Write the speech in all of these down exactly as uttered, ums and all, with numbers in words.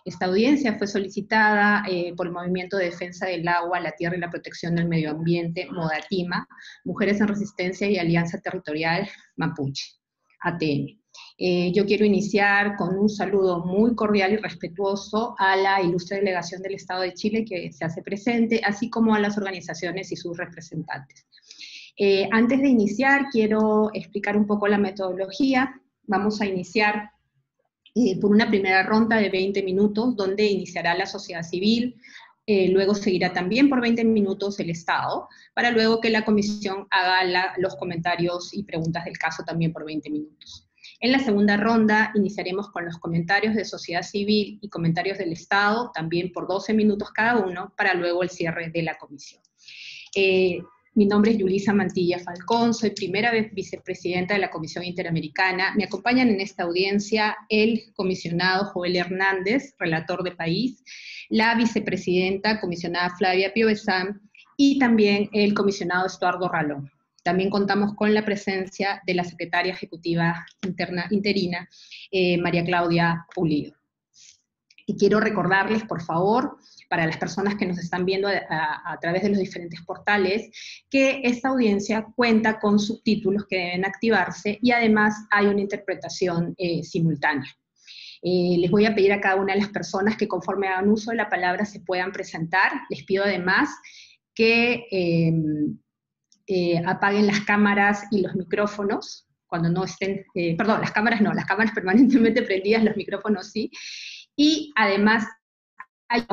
Esta audiencia fue solicitada eh, por el Movimiento de Defensa del Agua, la Tierra y la Protección del Medio Ambiente, MODATIMA, Mujeres en Resistencia y Alianza Territorial Mapuche, A T M. Eh, yo quiero iniciar con un saludo muy cordial y respetuoso a la ilustre delegación del Estado de Chile que se hace presente, así como a las organizaciones y sus representantes. Eh, antes de iniciar, quiero explicar un poco la metodología. Vamos a iniciar eh, por una primera ronda de veinte minutos, donde iniciará la sociedad civil, eh, luego seguirá también por veinte minutos el Estado, para luego que la comisión haga la, los comentarios y preguntas del caso también por veinte minutos. En la segunda ronda iniciaremos con los comentarios de sociedad civil y comentarios del Estado, también por doce minutos cada uno, para luego el cierre de la comisión. Eh, Mi nombre es Yulisa Mantilla Falcón, soy primera vez vicepresidenta de la Comisión Interamericana. Me acompañan en esta audiencia el comisionado Joel Hernández, relator de país, la vicepresidenta comisionada Flavia Piovesan y también el comisionado Estuardo Ralón. También contamos con la presencia de la secretaria ejecutiva interna, interina, eh, María Claudia Pulido. Y quiero recordarles, por favor, para las personas que nos están viendo a, a, a través de los diferentes portales, que esta audiencia cuenta con subtítulos que deben activarse y además hay una interpretación eh, simultánea. Eh, les voy a pedir a cada una de las personas que conforme hagan uso de la palabra se puedan presentar. Les pido además que eh, eh, apaguen las cámaras y los micrófonos cuando no estén, eh, perdón, las cámaras no, las cámaras permanentemente prendidas, los micrófonos sí, y además hay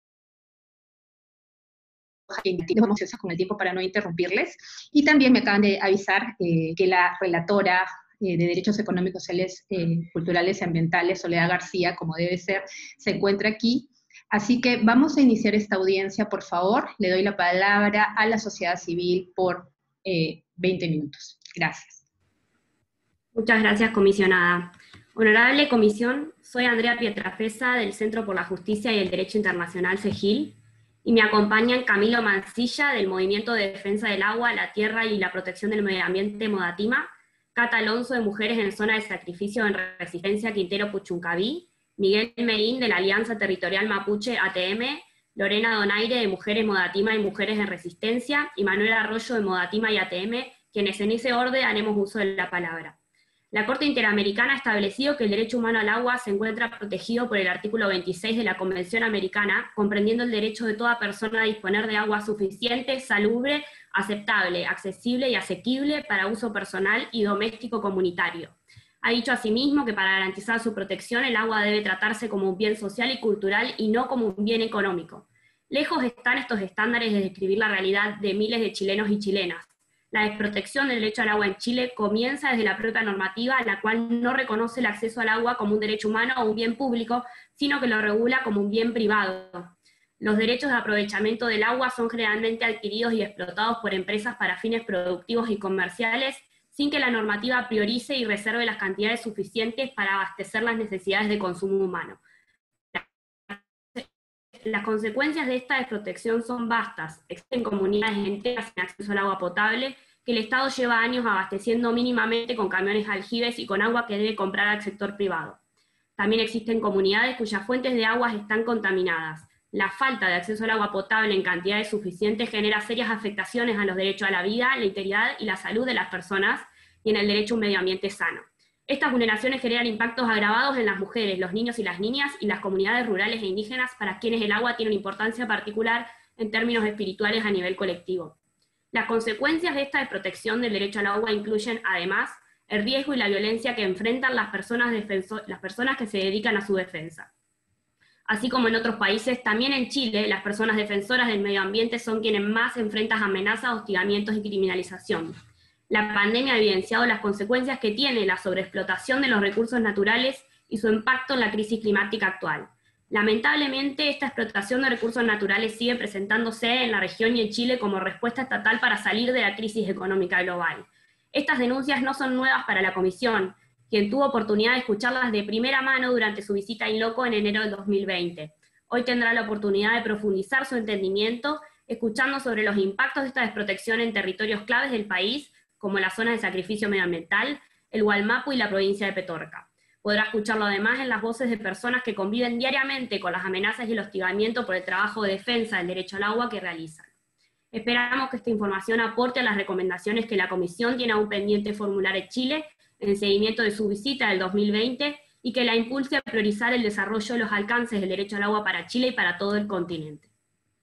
vamos con el tiempo para no interrumpirles, y también me acaban de avisar eh, que la relatora eh, de Derechos Económicos, Sociales, eh, Culturales y Ambientales, Soledad García, como debe ser, se encuentra aquí. Así que vamos a iniciar esta audiencia, por favor. Le doy la palabra a la sociedad civil por eh, veinte minutos. Gracias. Muchas gracias, comisionada. Honorable comisión, soy Andrea Pietrafesa del Centro por la Justicia y el Derecho Internacional, CEGIL, y me acompañan Camilo Mancilla del Movimiento de Defensa del Agua, la Tierra y la Protección del Medio Ambiente, MODATIMA, Cata Alonso de Mujeres en Zona de Sacrificio en Resistencia, Quintero Puchuncaví, Miguel Meín de la Alianza Territorial Mapuche, A T M, Lorena Donaire de Mujeres MODATIMA y Mujeres en Resistencia, y Manuel Arroyo de MODATIMA y A T M, quienes en ese orden haremos uso de la palabra. La Corte Interamericana ha establecido que el derecho humano al agua se encuentra protegido por el artículo veintiséis de la Convención Americana, comprendiendo el derecho de toda persona a disponer de agua suficiente, salubre, aceptable, accesible y asequible para uso personal y doméstico comunitario. Ha dicho asimismo que para garantizar su protección el agua debe tratarse como un bien social y cultural y no como un bien económico. Lejos están estos estándares de describir la realidad de miles de chilenos y chilenas. La desprotección del derecho al agua en Chile comienza desde la propia normativa, la cual no reconoce el acceso al agua como un derecho humano o un bien público, sino que lo regula como un bien privado. Los derechos de aprovechamiento del agua son generalmente adquiridos y explotados por empresas para fines productivos y comerciales, sin que la normativa priorice y reserve las cantidades suficientes para abastecer las necesidades de consumo humano. Las consecuencias de esta desprotección son vastas. Existen comunidades enteras sin acceso al agua potable, que el Estado lleva años abasteciendo mínimamente con camiones aljibes y con agua que debe comprar al sector privado. También existen comunidades cuyas fuentes de aguas están contaminadas. La falta de acceso al agua potable en cantidades suficientes genera serias afectaciones a los derechos a la vida, la integridad y la salud de las personas y en el derecho a un medio ambiente sano. Estas vulneraciones generan impactos agravados en las mujeres, los niños y las niñas y las comunidades rurales e indígenas para quienes el agua tiene una importancia particular en términos espirituales a nivel colectivo. Las consecuencias de esta desprotección del derecho al agua incluyen, además, el riesgo y la violencia que enfrentan las personas, las personas que se dedican a su defensa. Así como en otros países, también en Chile, las personas defensoras del medio ambiente son quienes más enfrentan amenazas, hostigamientos y criminalización. La pandemia ha evidenciado las consecuencias que tiene la sobreexplotación de los recursos naturales y su impacto en la crisis climática actual. Lamentablemente, esta explotación de recursos naturales sigue presentándose en la región y en Chile como respuesta estatal para salir de la crisis económica global. Estas denuncias no son nuevas para la Comisión, quien tuvo oportunidad de escucharlas de primera mano durante su visita a Inloco en enero del dos mil veinte. Hoy tendrá la oportunidad de profundizar su entendimiento, escuchando sobre los impactos de esta desprotección en territorios claves del país, como la zona de sacrificio medioambiental, el Gualmapu y la provincia de Petorca. Podrá escucharlo además en las voces de personas que conviven diariamente con las amenazas y el hostigamiento por el trabajo de defensa del derecho al agua que realizan. Esperamos que esta información aporte a las recomendaciones que la Comisión tiene aún pendiente formular en Chile en seguimiento de su visita del dos mil veinte y que la impulse a priorizar el desarrollo de los alcances del derecho al agua para Chile y para todo el continente.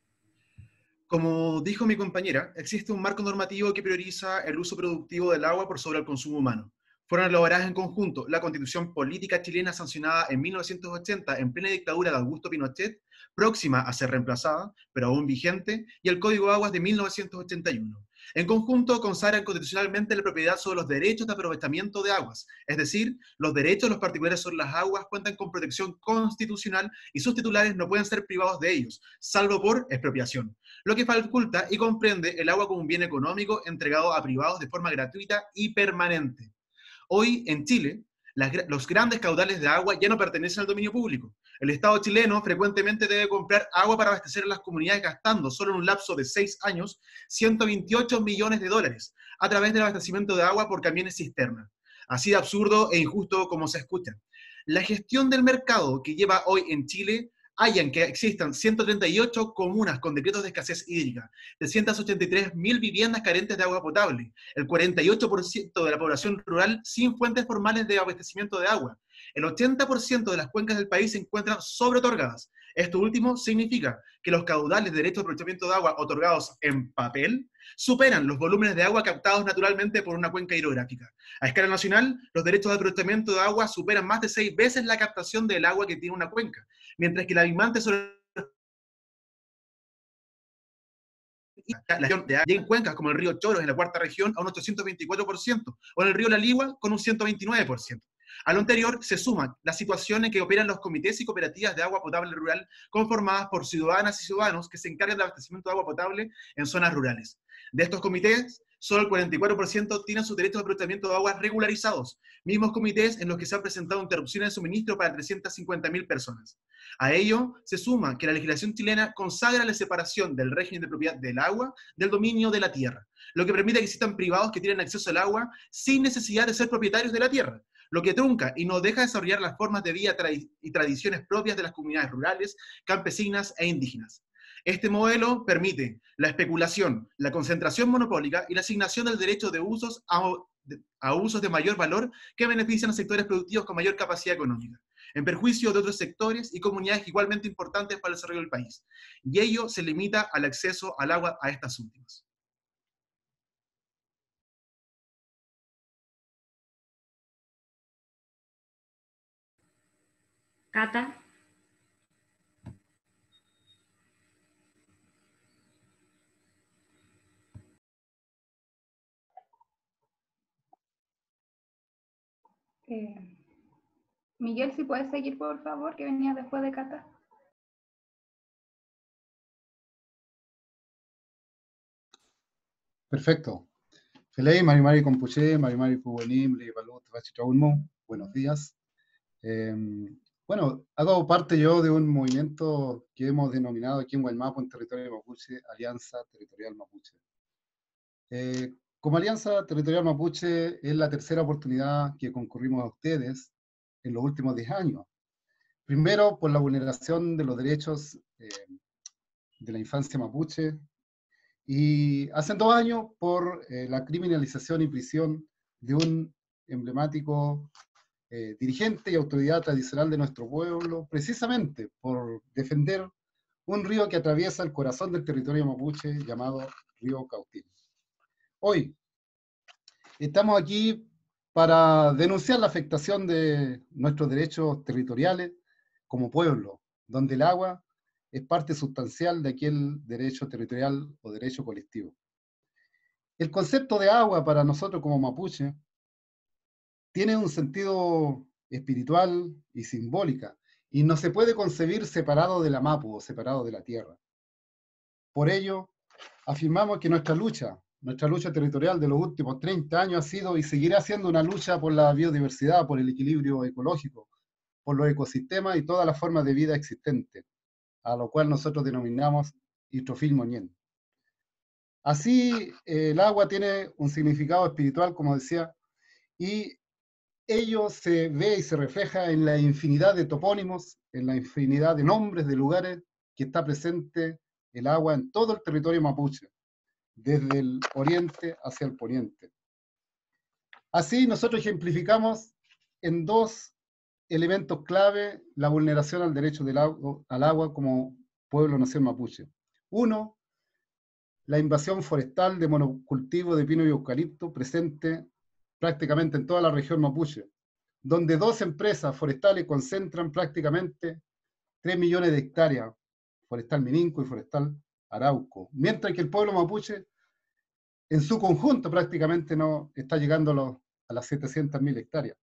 Como dijo mi compañera, existe un marco normativo que prioriza el uso productivo del agua por sobre el consumo humano. Fueron elaboradas en conjunto la Constitución Política chilena sancionada en mil novecientos ochenta en plena dictadura de Augusto Pinochet, próxima a ser reemplazada, pero aún vigente, y el Código de Aguas de mil novecientos ochenta y uno. En conjunto consagran constitucionalmente la propiedad sobre los derechos de aprovechamiento de aguas, es decir, los derechos de los particulares sobre las aguas cuentan con protección constitucional y sus titulares no pueden ser privados de ellos, salvo por expropiación, lo que faculta y comprende el agua como un bien económico entregado a privados de forma gratuita y permanente. Hoy, en Chile, las, los grandes caudales de agua ya no pertenecen al dominio público. El Estado chileno frecuentemente debe comprar agua para abastecer a las comunidades gastando, solo en un lapso de seis años, ciento veintiocho millones de dólares, a través del abastecimiento de agua por camiones cisterna. Así de absurdo e injusto como se escucha. La gestión del mercado que lleva hoy en Chile hallan que existan ciento treinta y ocho comunas con decretos de escasez hídrica, trescientas ochenta y tres mil viviendas carentes de agua potable, el cuarenta y ocho por ciento de la población rural sin fuentes formales de abastecimiento de agua. El ochenta por ciento de las cuencas del país se encuentran sobreotorgadas. Esto último significa que los caudales de derecho de aprovechamiento de agua otorgados en papel superan los volúmenes de agua captados naturalmente por una cuenca hidrográfica. A escala nacional, los derechos de aprovechamiento de agua superan más de seis veces la captación del agua que tiene una cuenca, mientras que la abismante sobre la región de agua en cuencas como el río Choros en la cuarta región a un ochocientos veinticuatro por ciento, o en el río La Ligua con un ciento veintinueve por ciento. A lo anterior se suman las situaciones en que operan los comités y cooperativas de agua potable rural conformadas por ciudadanas y ciudadanos que se encargan del abastecimiento de agua potable en zonas rurales. De estos comités, solo el cuarenta y cuatro por ciento tienen sus derechos de aprovechamiento de agua regularizados, mismos comités en los que se han presentado interrupciones de suministro para trescientas cincuenta mil personas. A ello se suma que la legislación chilena consagra la separación del régimen de propiedad del agua del dominio de la tierra, lo que permite que existan privados que tienen acceso al agua sin necesidad de ser propietarios de la tierra, lo que trunca y no deja desarrollar las formas de vida y tradiciones propias de las comunidades rurales, campesinas e indígenas. Este modelo permite la especulación, la concentración monopólica y la asignación del derecho de usos a, a usos de mayor valor que benefician a sectores productivos con mayor capacidad económica, en perjuicio de otros sectores y comunidades igualmente importantes para el desarrollo del país. Y ello se limita al acceso al agua a estas últimas. Cata. Eh, Miguel, si puedes seguir, por favor, que venía después de Cata. Perfecto. Felei, Marimari Compuché, Marimari Puguenim, Leibalut, Bachitraulmo, buenos días. Eh, bueno, hago parte yo de un movimiento que hemos denominado aquí en Guaymapo, en territorio mapuche, Alianza Territorial Mapuche. Eh, como Alianza Territorial Mapuche es la tercera oportunidad que concurrimos a ustedes en los últimos diez años. Primero, por la vulneración de los derechos eh, de la infancia mapuche, y hace dos años por eh, la criminalización y prisión de un emblemático eh, dirigente y autoridad tradicional de nuestro pueblo, precisamente por defender un río que atraviesa el corazón del territorio mapuche llamado Río Cautín. Hoy estamos aquí para denunciar la afectación de nuestros derechos territoriales como pueblo, donde el agua es parte sustancial de aquel derecho territorial o derecho colectivo. El concepto de agua para nosotros como mapuche tiene un sentido espiritual y simbólica, y no se puede concebir separado de la mapu o separado de la tierra. Por ello, afirmamos que nuestra lucha, nuestra lucha territorial de los últimos treinta años ha sido y seguirá siendo una lucha por la biodiversidad, por el equilibrio ecológico, por los ecosistemas y todas las formas de vida existentes, a lo cual nosotros denominamos Istrofil Moñén. Así, eh, el agua tiene un significado espiritual, como decía, y ello se ve y se refleja en la infinidad de topónimos, en la infinidad de nombres de lugares que está presente el agua en todo el territorio mapuche, desde el oriente hacia el poniente. Así nosotros ejemplificamos en dos elementos clave la vulneración al derecho del agua, al agua como pueblo nación mapuche. Uno, la invasión forestal de monocultivo de pino y eucalipto presente prácticamente en toda la región mapuche, donde dos empresas forestales concentran prácticamente tres millones de hectáreas, Forestal Mininco y Forestal Arauco, mientras que el pueblo mapuche en su conjunto prácticamente no está llegando a, los, a las setecientas mil hectáreas.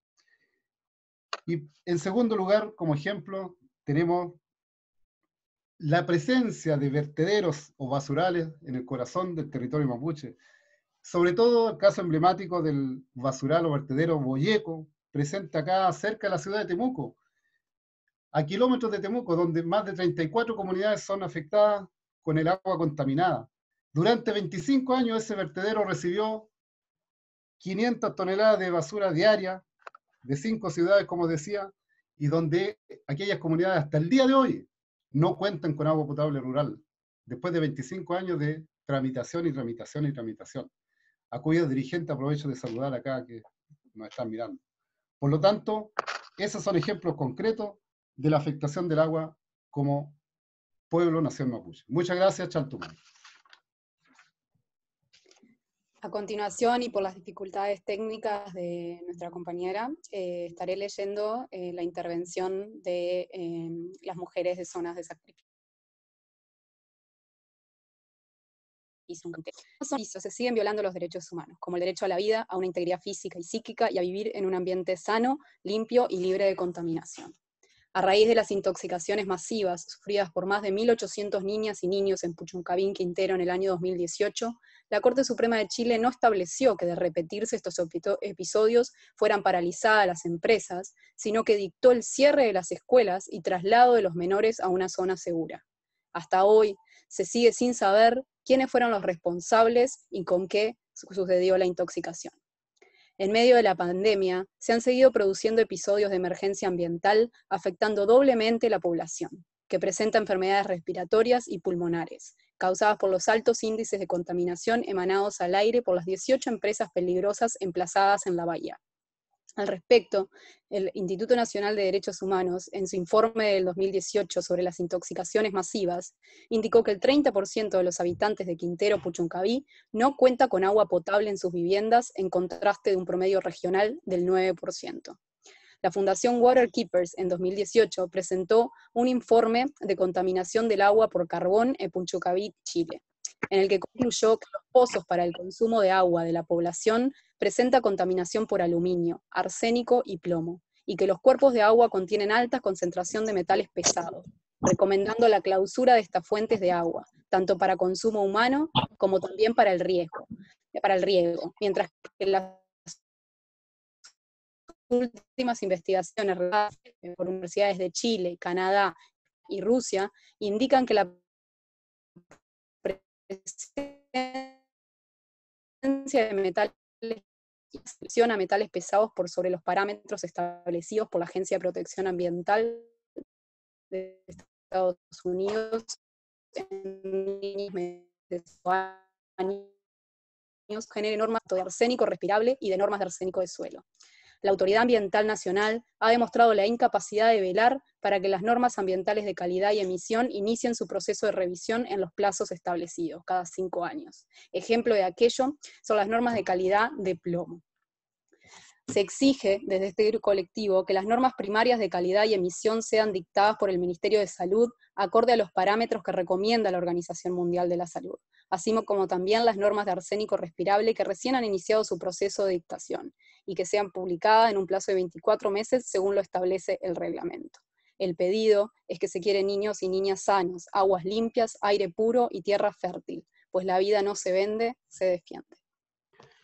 Y en segundo lugar, como ejemplo, tenemos la presencia de vertederos o basurales en el corazón del territorio mapuche. Sobre todo el caso emblemático del basural o vertedero Boyeco, presente acá cerca de la ciudad de Temuco, a kilómetros de Temuco, donde más de treinta y cuatro comunidades son afectadas con el agua contaminada. Durante veinticinco años ese vertedero recibió quinientas toneladas de basura diaria de cinco ciudades, como decía, y donde aquellas comunidades hasta el día de hoy no cuentan con agua potable rural, después de veinticinco años de tramitación y tramitación y tramitación, a cuyos dirigentes aprovecho de saludar acá que nos están mirando. Por lo tanto, esos son ejemplos concretos de la afectación del agua como pueblo nación mapuche. Muchas gracias, Chaltuman. A continuación, y por las dificultades técnicas de nuestra compañera, eh, estaré leyendo eh, la intervención de eh, las mujeres de zonas de sacrificio. Se siguen violando los derechos humanos, como el derecho a la vida, a una integridad física y psíquica, y a vivir en un ambiente sano, limpio y libre de contaminación. A raíz de las intoxicaciones masivas sufridas por más de mil ochocientas niñas y niños en Puchuncavín, Quintero, en el año dos mil dieciocho, la Corte Suprema de Chile no estableció que de repetirse estos episodios fueran paralizadas las empresas, sino que dictó el cierre de las escuelas y traslado de los menores a una zona segura. Hasta hoy se sigue sin saber quiénes fueron los responsables y con qué sucedió la intoxicación. En medio de la pandemia, se han seguido produciendo episodios de emergencia ambiental afectando doblemente la población, que presenta enfermedades respiratorias y pulmonares, causadas por los altos índices de contaminación emanados al aire por las dieciocho empresas peligrosas emplazadas en la bahía. Al respecto, el Instituto Nacional de Derechos Humanos, en su informe del dos mil dieciocho sobre las intoxicaciones masivas, indicó que el treinta por ciento de los habitantes de Quintero Puchuncaví no cuenta con agua potable en sus viviendas, en contraste de un promedio regional del nueve por ciento. La Fundación Waterkeepers en dos mil dieciocho presentó un informe de contaminación del agua por carbón en Puchuncaví, Chile, en el que concluyó que los pozos para el consumo de agua de la población presenta contaminación por aluminio, arsénico y plomo, y que los cuerpos de agua contienen alta concentración de metales pesados, recomendando la clausura de estas fuentes de agua, tanto para consumo humano como también para el riego, para el riego, mientras que las últimas investigaciones realizadas por universidades de Chile, Canadá y Rusia indican que la presencia de metales y exposición a metales pesados por sobre los parámetros establecidos por la Agencia de Protección Ambiental de Estados Unidos en niños de años genere normas de arsénico respirable y de normas de arsénico de suelo. La Autoridad Ambiental Nacional ha demostrado la incapacidad de velar para que las normas ambientales de calidad y emisión inicien su proceso de revisión en los plazos establecidos, cada cinco años. Ejemplo de aquello son las normas de calidad de plomo. Se exige desde este colectivo que las normas primarias de calidad y emisión sean dictadas por el Ministerio de Salud acorde a los parámetros que recomienda la Organización Mundial de la Salud, así como también las normas de arsénico respirable que recién han iniciado su proceso de dictación y que sean publicadas en un plazo de veinticuatro meses según lo establece el reglamento. El pedido es que se quieren niños y niñas sanos, aguas limpias, aire puro y tierra fértil, pues la vida no se vende, se defiende.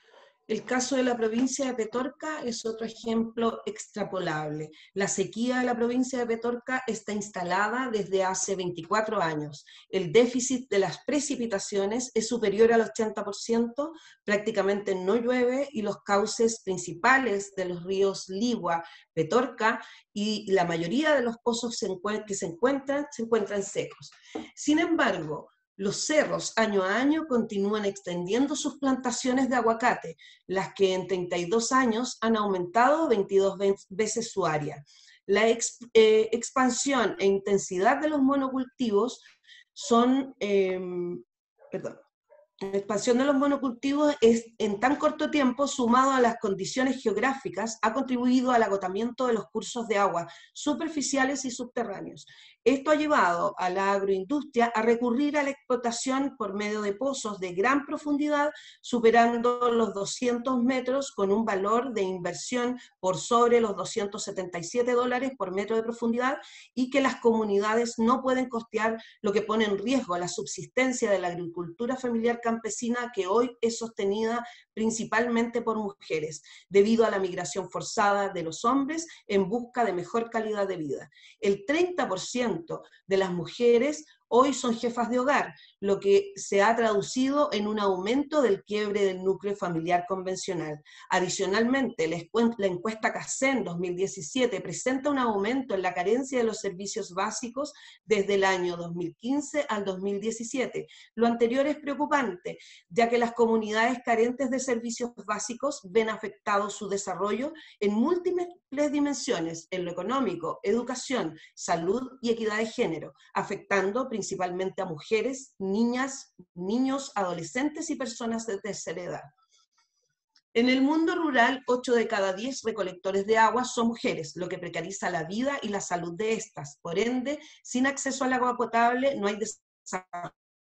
El caso de la provincia de Petorca es otro ejemplo extrapolable. La sequía de la provincia de Petorca está instalada desde hace veinticuatro años. El déficit de las precipitaciones es superior al ochenta por ciento, prácticamente no llueve y los cauces principales de los ríos Ligua, Petorca y la mayoría de los pozos que se encuentran, se encuentran secos. Sin embargo, los cerros año a año continúan extendiendo sus plantaciones de aguacate, las que en treinta y dos años han aumentado veintidós veces su área. La ex, eh, expansión e intensidad de los monocultivos son, eh, perdón, la expansión de los monocultivos es, en tan corto tiempo, sumado a las condiciones geográficas, ha contribuido al agotamiento de los cursos de agua superficiales y subterráneos. Esto ha llevado a la agroindustria a recurrir a la explotación por medio de pozos de gran profundidad, superando los doscientos metros, con un valor de inversión por sobre los doscientos setenta y siete dólares por metro de profundidad, y que las comunidades no pueden costear, lo que pone en riesgo la subsistencia de la agricultura familiar campesina, que hoy es sostenida principalmente por mujeres, debido a la migración forzada de los hombres en busca de mejor calidad de vida. El treinta por ciento de las mujeres hoy son jefas de hogar, lo que se ha traducido en un aumento del quiebre del núcleo familiar convencional. Adicionalmente, la encuesta CACEN dos mil diecisiete presenta un aumento en la carencia de los servicios básicos desde el año dos mil quince al dos mil diecisiete. Lo anterior es preocupante, ya que las comunidades carentes de servicios básicos ven afectado su desarrollo en múltiples dimensiones, en lo económico, educación, salud y equidad de género, afectando principalmente a mujeres, niñas, niños, adolescentes y personas de tercera edad. En el mundo rural, ocho de cada diez recolectores de agua son mujeres, lo que precariza la vida y la salud de estas. Por ende, sin acceso al agua potable no hay desarrollo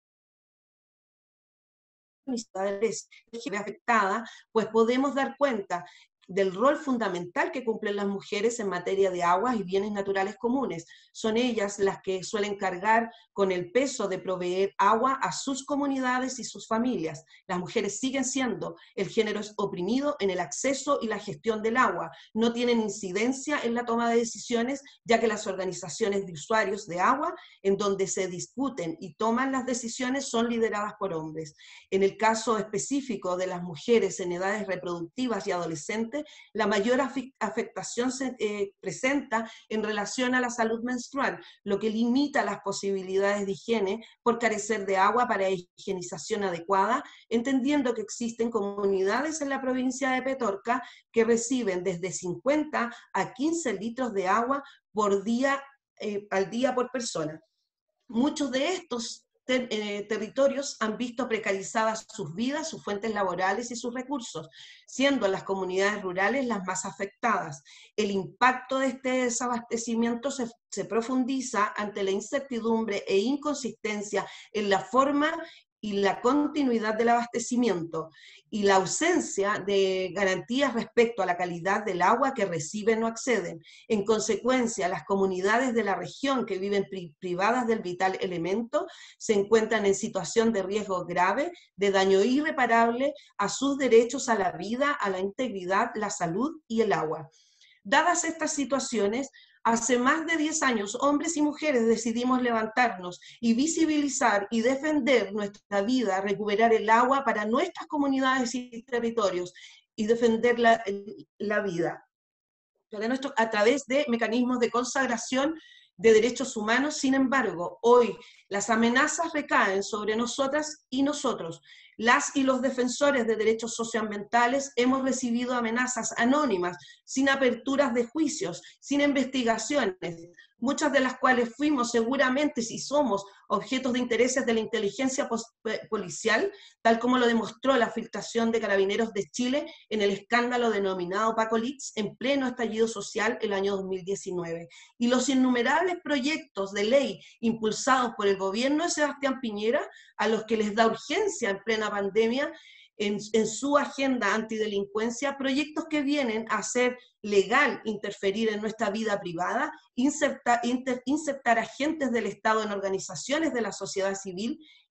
afectada, pues podemos dar cuenta del rol fundamental que cumplen las mujeres en materia de aguas y bienes naturales comunes. Son ellas las que suelen cargar con el peso de proveer agua a sus comunidades y sus familias. Las mujeres siguen siendo el género oprimido en el acceso y la gestión del agua. No tienen incidencia en la toma de decisiones, ya que las organizaciones de usuarios de agua, en donde se discuten y toman las decisiones, son lideradas por hombres. En el caso específico de las mujeres en edades reproductivas y adolescentes, la mayor afectación se eh, presenta en relación a la salud menstrual, lo que limita las posibilidades de higiene por carecer de agua para higienización adecuada, entendiendo que existen comunidades en la provincia de Petorca que reciben desde cincuenta a quince litros de agua por día, eh, al día por persona. Muchos de estos Ter, eh, territorios han visto precarizadas sus vidas, sus fuentes laborales y sus recursos, siendo las comunidades rurales las más afectadas. El impacto de este desabastecimiento se, se profundiza ante la incertidumbre e inconsistencia en la forma y la continuidad del abastecimiento, y la ausencia de garantías respecto a la calidad del agua que reciben o acceden. En consecuencia, las comunidades de la región que viven pri privadas del vital elemento se encuentran en situación de riesgo grave, de daño irreparable a sus derechos a la vida, a la integridad, la salud y el agua. Dadas estas situaciones, hace más de diez años, hombres y mujeres decidimos levantarnos y visibilizar y defender nuestra vida, recuperar el agua para nuestras comunidades y territorios y defender la, la vida para nuestro, a través de mecanismos de consagración de derechos humanos. Sin embargo, hoy las amenazas recaen sobre nosotras y nosotros. Las y los defensores de derechos socioambientales hemos recibido amenazas anónimas, sin aperturas de juicios, sin investigaciones, muchas de las cuales fuimos seguramente, si somos, objetos de intereses de la inteligencia policial, tal como lo demostró la filtración de Carabineros de Chile en el escándalo denominado Paco Leaks en pleno estallido social el año dos mil diecinueve. Y los innumerables proyectos de ley impulsados por el gobierno de Sebastián Piñera, a los que les da urgencia en plena pandemia, En, en su agenda antidelincuencia, proyectos que vienen a hacer legal interferir en nuestra vida privada, insertar, inter, insertar agentes del Estado en organizaciones de la sociedad civil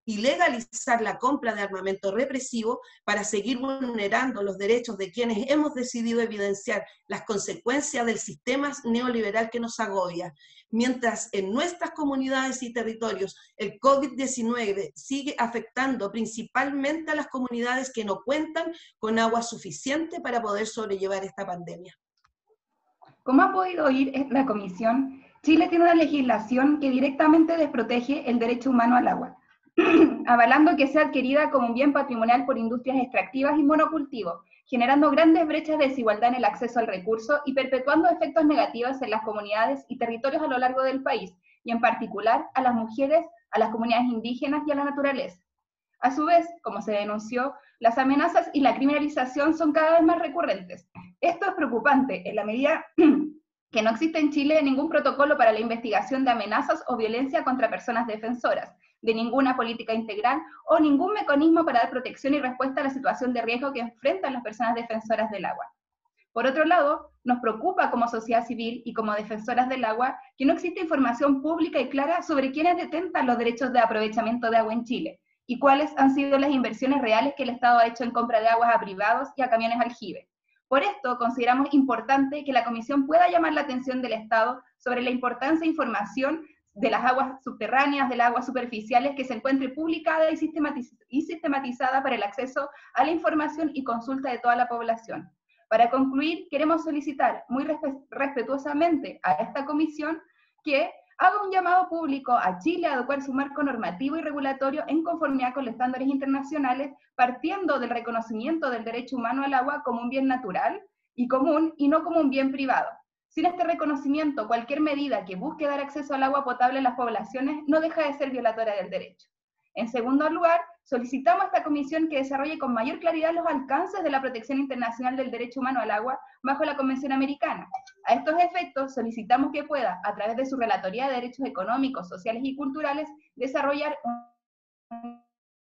y legalizar la compra de armamento represivo para seguir vulnerando los derechos de quienes hemos decidido evidenciar las consecuencias del sistema neoliberal que nos agobia. Mientras en nuestras comunidades y territorios el COVID diecinueve sigue afectando principalmente a las comunidades que no cuentan con agua suficiente para poder sobrellevar esta pandemia. Como ha podido oír la Comisión, Chile tiene una legislación que directamente desprotege el derecho humano al agua, avalando que sea adquirida como un bien patrimonial por industrias extractivas y monocultivo, generando grandes brechas de desigualdad en el acceso al recurso y perpetuando efectos negativos en las comunidades y territorios a lo largo del país, y en particular a las mujeres, a las comunidades indígenas y a la naturaleza. A su vez, como se denunció, las amenazas y la criminalización son cada vez más recurrentes. Esto es preocupante en la medida que no existe en Chile ningún protocolo para la investigación de amenazas o violencia contra personas defensoras, de ninguna política integral o ningún mecanismo para dar protección y respuesta a la situación de riesgo que enfrentan las personas defensoras del agua. Por otro lado, nos preocupa como sociedad civil y como defensoras del agua que no existe información pública y clara sobre quiénes detentan los derechos de aprovechamiento de agua en Chile y cuáles han sido las inversiones reales que el Estado ha hecho en compra de aguas a privados y a camiones aljibe. Por esto, consideramos importante que la Comisión pueda llamar la atención del Estado sobre la importancia de información de las aguas subterráneas, de las aguas superficiales, que se encuentre publicada y, sistematiz y sistematizada para el acceso a la información y consulta de toda la población. Para concluir, queremos solicitar muy respetuosamente a esta Comisión que haga un llamado público a Chile a adecuar su marco normativo y regulatorio en conformidad con los estándares internacionales, partiendo del reconocimiento del derecho humano al agua como un bien natural y común y no como un bien privado. Sin este reconocimiento, cualquier medida que busque dar acceso al agua potable a las poblaciones no deja de ser violatoria del derecho. En segundo lugar, solicitamos a esta Comisión que desarrolle con mayor claridad los alcances de la protección internacional del derecho humano al agua bajo la Convención Americana. A estos efectos, solicitamos que pueda, a través de su Relatoría de Derechos Económicos, Sociales y Culturales, desarrollar un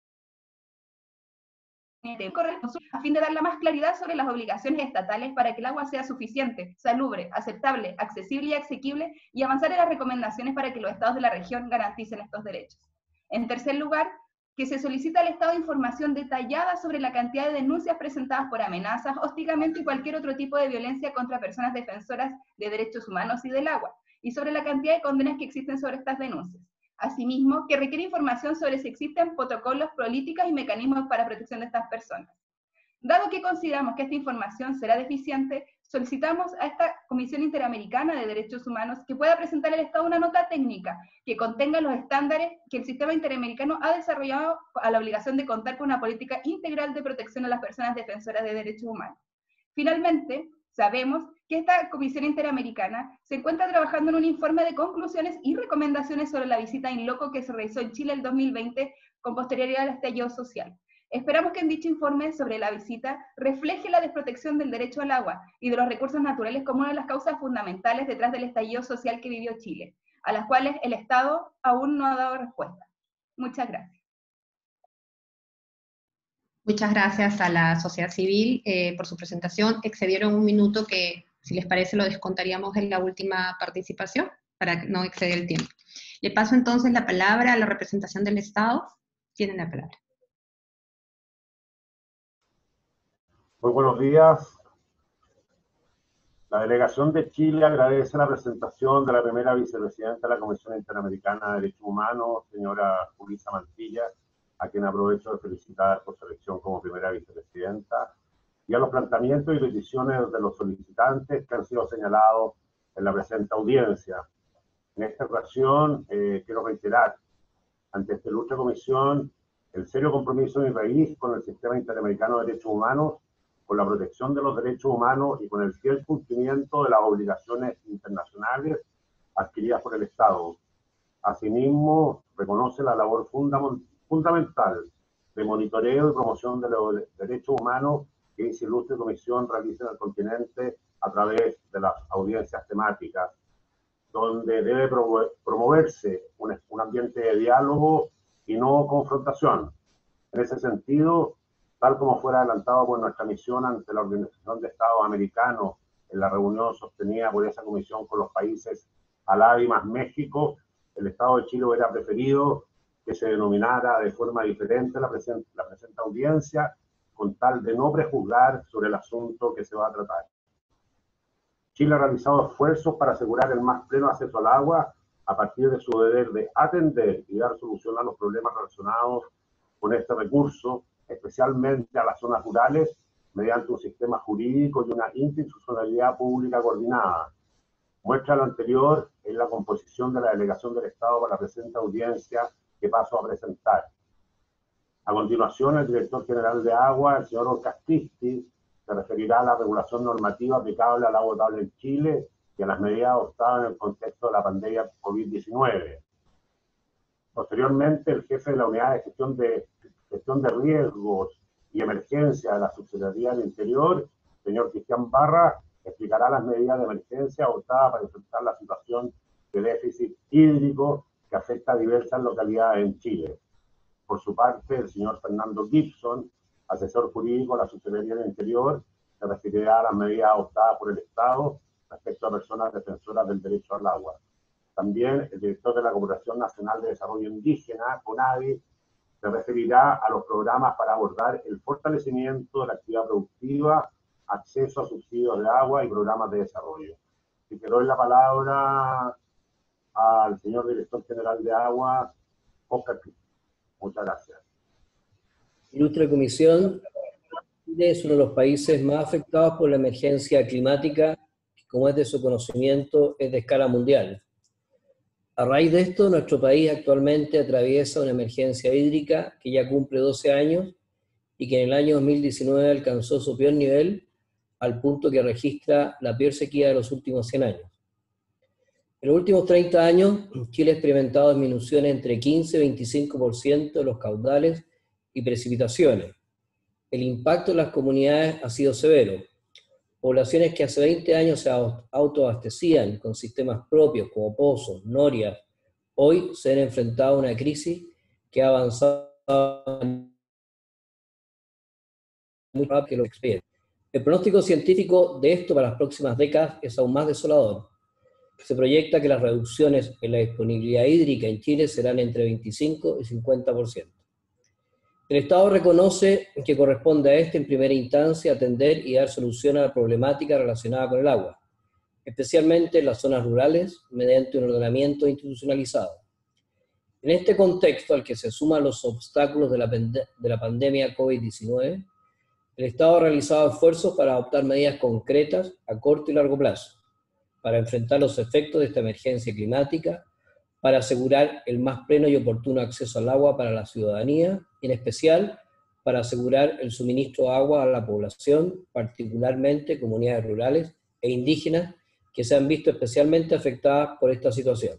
a fin de dar la más claridad sobre las obligaciones estatales para que el agua sea suficiente, salubre, aceptable, accesible y asequible, y avanzar en las recomendaciones para que los estados de la región garanticen estos derechos. En tercer lugar, que se solicita al Estado información detallada sobre la cantidad de denuncias presentadas por amenazas, hostigamiento y cualquier otro tipo de violencia contra personas defensoras de derechos humanos y del agua, y sobre la cantidad de condenas que existen sobre estas denuncias. Asimismo, que requiere información sobre si existen protocolos, políticas y mecanismos para protección de estas personas. Dado que consideramos que esta información será deficiente, solicitamos a esta Comisión Interamericana de Derechos Humanos que pueda presentar al Estado una nota técnica que contenga los estándares que el sistema interamericano ha desarrollado a la obligación de contar con una política integral de protección a las personas defensoras de derechos humanos. Finalmente, sabemos que esta Comisión Interamericana se encuentra trabajando en un informe de conclusiones y recomendaciones sobre la visita in loco que se realizó en Chile el dos mil veinte con posterioridad al estallido social. Esperamos que en dicho informe sobre la visita refleje la desprotección del derecho al agua y de los recursos naturales como una de las causas fundamentales detrás del estallido social que vivió Chile, a las cuales el Estado aún no ha dado respuesta. Muchas gracias. Muchas gracias a la sociedad civil eh, por su presentación. Excedieron un minuto que, si les parece, lo descontaríamos en la última participación para no exceder el tiempo. Le paso entonces la palabra a la representación del Estado. Tienen la palabra. Muy buenos días. La delegación de Chile agradece la presentación de la primera vicepresidenta de la Comisión Interamericana de Derechos Humanos, señora Julissa Mantilla, a quien aprovecho de felicitar por su elección como primera vicepresidenta, y a los planteamientos y peticiones de los solicitantes que han sido señalados en la presente audiencia. En esta ocasión, eh, quiero reiterar ante esta ilustre comisión el serio compromiso de mi país con el Sistema Interamericano de Derechos Humanos, con la protección de los derechos humanos y con el fiel cumplimiento de las obligaciones internacionales adquiridas por el Estado. Asimismo, reconoce la labor fundamental fundamental de monitoreo y promoción de los derechos humanos que esa ilustre comisión realiza en el continente a través de las audiencias temáticas, donde debe promoverse un, un ambiente de diálogo y no confrontación. En ese sentido, tal como fuera adelantado por nuestra misión ante la Organización de Estados Americanos en la reunión sostenida por esa comisión con los países Alavi más México, el Estado de Chile hubiera preferido que se denominara de forma diferente la presente, la presente audiencia, con tal de no prejuzgar sobre el asunto que se va a tratar. Chile ha realizado esfuerzos para asegurar el más pleno acceso al agua a partir de su deber de atender y dar solución a los problemas relacionados con este recurso, especialmente a las zonas rurales, mediante un sistema jurídico y una institucionalidad pública coordinada. Muestra lo anterior en la composición de la delegación del Estado para la presente audiencia que paso a presentar. A continuación, el director general de Agua, el señor Orcastisti, se referirá a la regulación normativa aplicable al agua potable en Chile y a las medidas adoptadas en el contexto de la pandemia COVID diecinueve. Posteriormente, el jefe de la Unidad de Gestión de, gestión de Riesgos y Emergencia de la Subsecretaría del Interior, señor Cristian Barra, explicará las medidas de emergencia adoptadas para enfrentar la situación de déficit hídrico que afecta a diversas localidades en Chile. Por su parte, el señor Fernando Gibson, asesor jurídico de la Subsecretaría del Interior, se referirá a las medidas adoptadas por el Estado respecto a personas defensoras del derecho al agua. También el director de la Corporación Nacional de Desarrollo Indígena, CONADI, se referirá a los programas para abordar el fortalecimiento de la actividad productiva, acceso a subsidios de agua y programas de desarrollo. Y que doy la palabra al señor director general de Agua, Oscar Cristo. Muchas gracias. Ilustre Comisión, Chile es uno de los países más afectados por la emergencia climática, que, como es de su conocimiento, es de escala mundial. A raíz de esto, nuestro país actualmente atraviesa una emergencia hídrica que ya cumple doce años y que en el año dos mil diecinueve alcanzó su peor nivel, al punto que registra la peor sequía de los últimos cien años. En los últimos treinta años, Chile ha experimentado disminuciones entre quince y veinticinco por ciento de los caudales y precipitaciones. El impacto en las comunidades ha sido severo. Poblaciones que hace veinte años se autoabastecían con sistemas propios como pozos, norias, hoy se han enfrentado a una crisis que ha avanzado muy rápido que lo expide. El pronóstico científico de esto para las próximas décadas es aún más desolador. Se proyecta que las reducciones en la disponibilidad hídrica en Chile serán entre veinticinco y cincuenta por ciento. El Estado reconoce que corresponde a este en primera instancia atender y dar solución a la problemática relacionada con el agua, especialmente en las zonas rurales, mediante un ordenamiento institucionalizado. En este contexto al que se suman los obstáculos de la, de la pandemia COVID diecinueve, el Estado ha realizado esfuerzos para adoptar medidas concretas a corto y largo plazo, para enfrentar los efectos de esta emergencia climática, para asegurar el más pleno y oportuno acceso al agua para la ciudadanía, y en especial para asegurar el suministro de agua a la población, particularmente comunidades rurales e indígenas que se han visto especialmente afectadas por esta situación.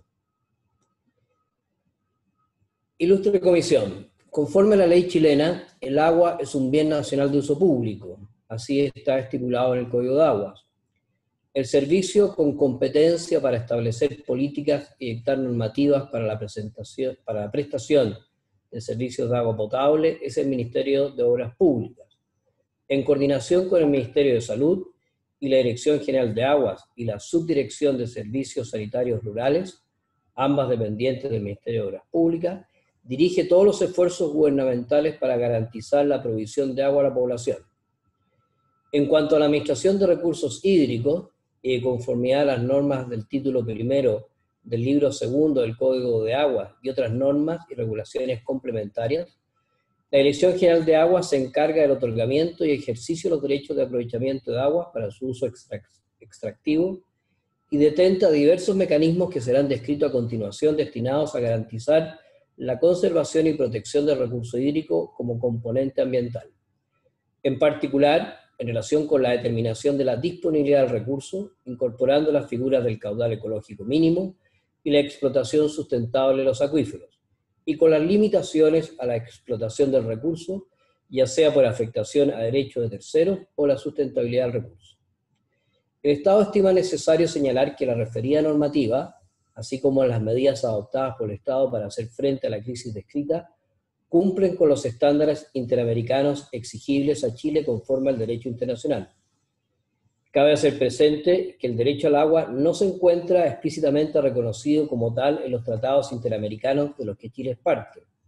Ilustre Comisión, conforme a la ley chilena, el agua es un bien nacional de uso público, así está estipulado en el Código de Aguas. El servicio con competencia para establecer políticas y dictar normativas para la, presentación, para la prestación de servicios de agua potable es el Ministerio de Obras Públicas, en coordinación con el Ministerio de Salud y la Dirección General de Aguas y la Subdirección de Servicios Sanitarios Rurales, ambas dependientes del Ministerio de Obras Públicas, dirige todos los esfuerzos gubernamentales para garantizar la provisión de agua a la población. En cuanto a la administración de recursos hídricos, y de conformidad a las normas del título primero del libro segundo del Código de Aguas y otras normas y regulaciones complementarias, la Dirección General de Aguas se encarga del otorgamiento y ejercicio de los derechos de aprovechamiento de aguas para su uso extractivo y detenta diversos mecanismos que serán descritos a continuación destinados a garantizar la conservación y protección del recurso hídrico como componente ambiental. En particular, en relación con la determinación de la disponibilidad del recurso, incorporando las figuras del caudal ecológico mínimo y la explotación sustentable de los acuíferos, y con las limitaciones a la explotación del recurso, ya sea por afectación a derechos de terceros o la sustentabilidad del recurso. El Estado estima necesario señalar que la referida normativa, así como las medidas adoptadas por el Estado para hacer frente a la crisis descrita, cumplen con los estándares interamericanos exigibles a Chile conforme al derecho internacional. Cabe hacer presente que el derecho al agua no se encuentra explícitamente reconocido como tal en los tratados interamericanos de los que Chile es parte,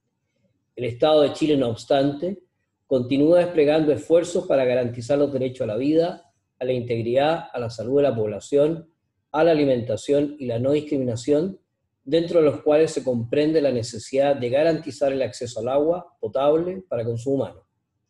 El Estado de Chile, no obstante, continúa desplegando esfuerzos para garantizar los derechos a la vida, a la integridad, a la salud de la población, a la alimentación y la no discriminación, dentro de los cuales se comprende la necesidad de garantizar el acceso al agua potable para consumo humano.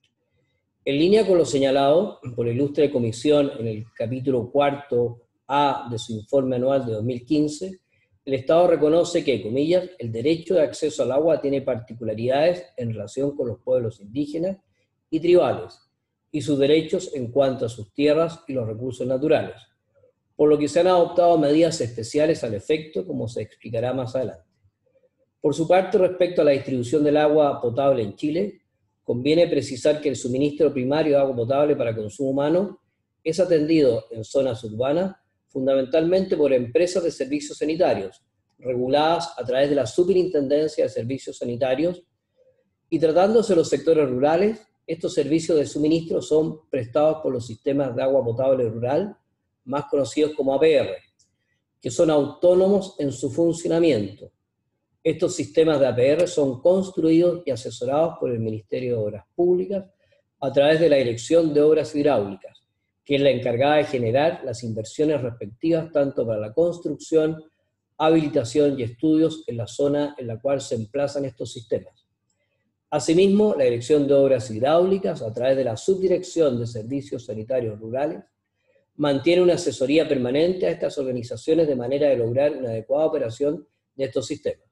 En línea con lo señalado por la ilustre comisión en el capítulo cuarto A de su informe anual de dos mil quince, el Estado reconoce que, comillas, el derecho de acceso al agua tiene particularidades en relación con los pueblos indígenas y tribales, y sus derechos en cuanto a sus tierras y los recursos naturales, por lo que se han adoptado medidas especiales al efecto, como se explicará más adelante. Por su parte, respecto a la distribución del agua potable en Chile, conviene precisar que el suministro primario de agua potable para consumo humano es atendido en zonas urbanas fundamentalmente por empresas de servicios sanitarios, reguladas a través de la Superintendencia de Servicios Sanitarios, y tratándose de los sectores rurales, estos servicios de suministro son prestados por los sistemas de agua potable rural, más conocidos como A P R, que son autónomos en su funcionamiento. Estos sistemas de A P R son construidos y asesorados por el Ministerio de Obras Públicas a través de la Dirección de Obras Hidráulicas, que es la encargada de generar las inversiones respectivas tanto para la construcción, habilitación y estudios en la zona en la cual se emplazan estos sistemas. Asimismo, la Dirección de Obras Hidráulicas, a través de la Subdirección de Servicios Sanitarios Rurales, mantiene una asesoría permanente a estas organizaciones de manera de lograr una adecuada operación de estos sistemas.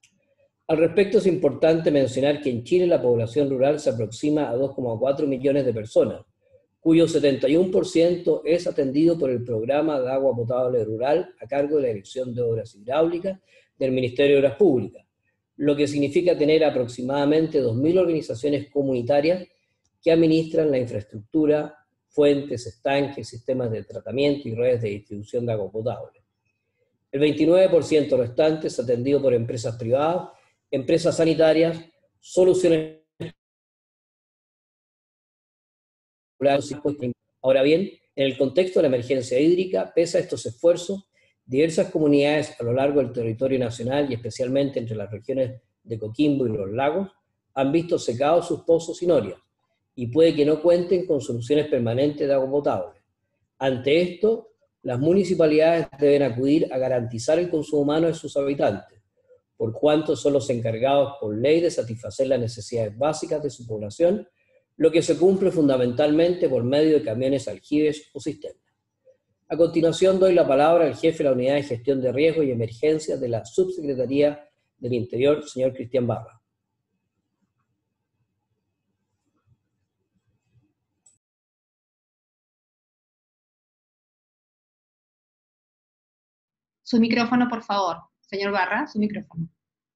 Al respecto, es importante mencionar que en Chile la población rural se aproxima a dos coma cuatro millones de personas, cuyo setenta y uno por ciento es atendido por el Programa de Agua Potable Rural a cargo de la Dirección de Obras Hidráulicas del Ministerio de Obras Públicas, lo que significa tener aproximadamente dos mil organizaciones comunitarias que administran la infraestructura, fuentes, estanques, sistemas de tratamiento y redes de distribución de agua potable. El veintinueve por ciento restante es atendido por empresas privadas, empresas sanitarias, soluciones. Ahora bien, en el contexto de la emergencia hídrica, pese a estos esfuerzos, diversas comunidades a lo largo del territorio nacional y especialmente entre las regiones de Coquimbo y los lagos han visto secados sus pozos y norias, y puede que no cuenten con soluciones permanentes de agua potable. Ante esto, las municipalidades deben acudir a garantizar el consumo humano de sus habitantes, por cuanto son los encargados por ley de satisfacer las necesidades básicas de su población, lo que se cumple fundamentalmente por medio de camiones aljibes o cisternas. A continuación doy la palabra al jefe de la Unidad de Gestión de Riesgos y Emergencias de la Subsecretaría del Interior, señor Cristian Barra. Su micrófono, por favor. Señor Barra, su micrófono.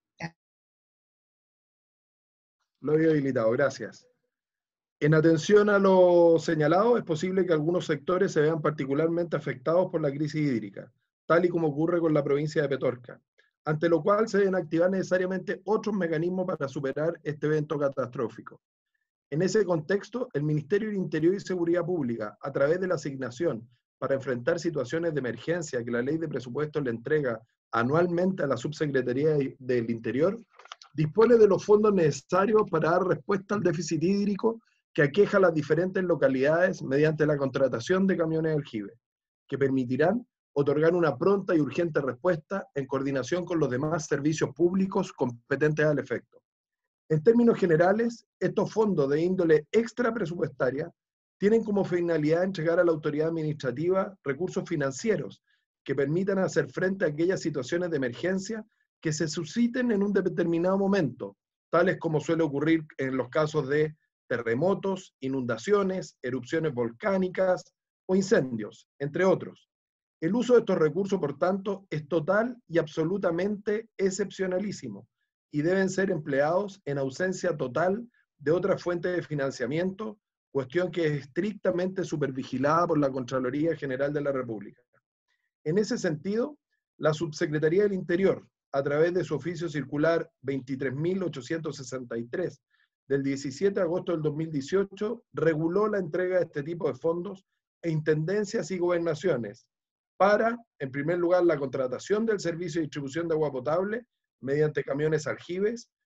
Lo he habilitado, gracias. En atención a lo señalado, es posible que algunos sectores se vean particularmente afectados por la crisis hídrica, tal y como ocurre con la provincia de Petorca, ante lo cual se deben activar necesariamente otros mecanismos para superar este evento catastrófico. En ese contexto, el Ministerio del Interior y Seguridad Pública, a través de la asignación para enfrentar situaciones de emergencia que la Ley de Presupuestos le entrega anualmente a la Subsecretaría del Interior, dispone de los fondos necesarios para dar respuesta al déficit hídrico que aqueja a las diferentes localidades mediante la contratación de camiones aljibes, que permitirán otorgar una pronta y urgente respuesta en coordinación con los demás servicios públicos competentes al efecto. En términos generales, estos fondos de índole extra presupuestaria tienen como finalidad entregar a la autoridad administrativa recursos financieros que permitan hacer frente a aquellas situaciones de emergencia que se susciten en un determinado momento, tales como suele ocurrir en los casos de terremotos, inundaciones, erupciones volcánicas o incendios, entre otros. El uso de estos recursos, por tanto, es total y absolutamente excepcionalísimo y deben ser empleados en ausencia total de otra fuente de financiamiento, cuestión que es estrictamente supervigilada por la Contraloría General de la República. En ese sentido, la Subsecretaría del Interior, a través de su oficio circular veintitrés mil ochocientos sesenta y tres, del diecisiete de agosto del dos mil dieciocho, reguló la entrega de este tipo de fondos a intendencias y gobernaciones para, en primer lugar, la contratación del servicio de distribución de agua potable mediante camiones aljibes,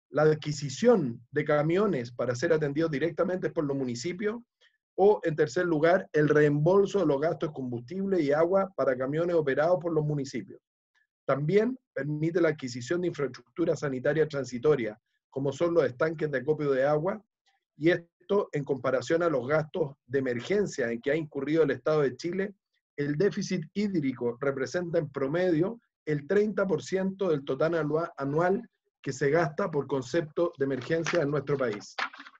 la adquisición de camiones para ser atendidos directamente por los municipios, o, en tercer lugar, el reembolso de los gastos de combustible y agua para camiones operados por los municipios. También permite la adquisición de infraestructura sanitaria transitoria, como son los estanques de acopio de agua, y esto en comparación a los gastos de emergencia en que ha incurrido el Estado de Chile. El déficit hídrico representa en promedio el treinta por ciento del total anual que se gasta por concepto de emergencia en nuestro país.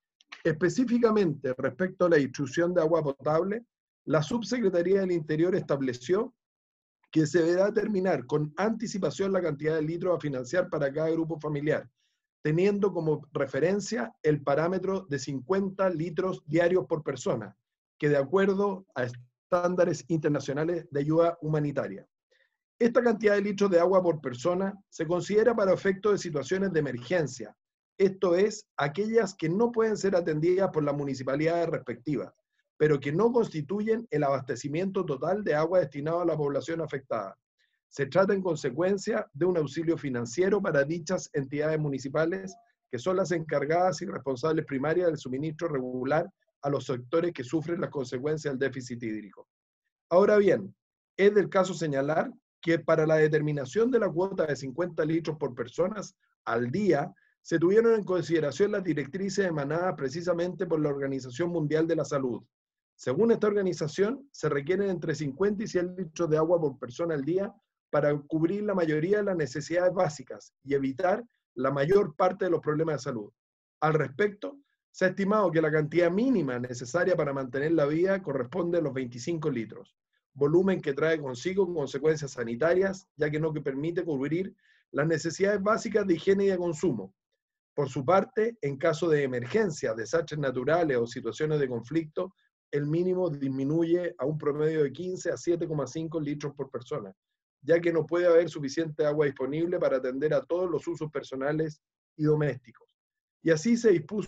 Específicamente respecto a la distribución de agua potable, la Subsecretaría del Interior estableció que se deberá determinar con anticipación la cantidad de litros a financiar para cada grupo familiar, teniendo como referencia el parámetro de cincuenta litros diarios por persona, que de acuerdo a estándares internacionales de ayuda humanitaria. Esta cantidad de litros de agua por persona se considera para efectos de situaciones de emergencia, esto es, aquellas que no pueden ser atendidas por las municipalidades respectivas, pero que no constituyen el abastecimiento total de agua destinado a la población afectada. Se trata en consecuencia de un auxilio financiero para dichas entidades municipales, que son las encargadas y responsables primarias del suministro regular a los sectores que sufren las consecuencias del déficit hídrico. Ahora bien, es del caso señalar que para la determinación de la cuota de cincuenta litros por personas al día, se tuvieron en consideración las directrices emanadas precisamente por la Organización Mundial de la Salud. Según esta organización, se requieren entre cincuenta y cien litros de agua por persona al día para cubrir la mayoría de las necesidades básicas y evitar la mayor parte de los problemas de salud. Al respecto, se ha estimado que la cantidad mínima necesaria para mantener la vida corresponde a los veinticinco litros, volumen que trae consigo consecuencias sanitarias, ya que no que permite cubrir las necesidades básicas de higiene y de consumo. Por su parte, en caso de emergencia, desastres naturales o situaciones de conflicto, el mínimo disminuye a un promedio de quince a siete coma cinco litros por persona, ya que no puede haber suficiente agua disponible para atender a todos los usos personales y domésticos. Y así se dispuso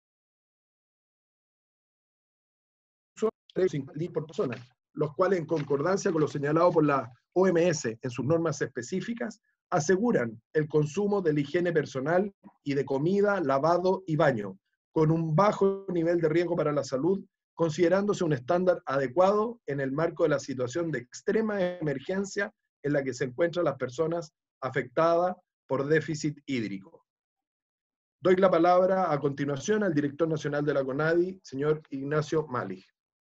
cinco litros por persona, los cuales, en concordancia con lo señalado por la O M S en sus normas específicas, aseguran el consumo de la higiene personal y de comida, lavado y baño, con un bajo nivel de riesgo para la salud, considerándose un estándar adecuado en el marco de la situación de extrema emergencia en la que se encuentran las personas afectadas por déficit hídrico. Doy la palabra a continuación al director nacional de la CONADI, señor Ignacio Malich.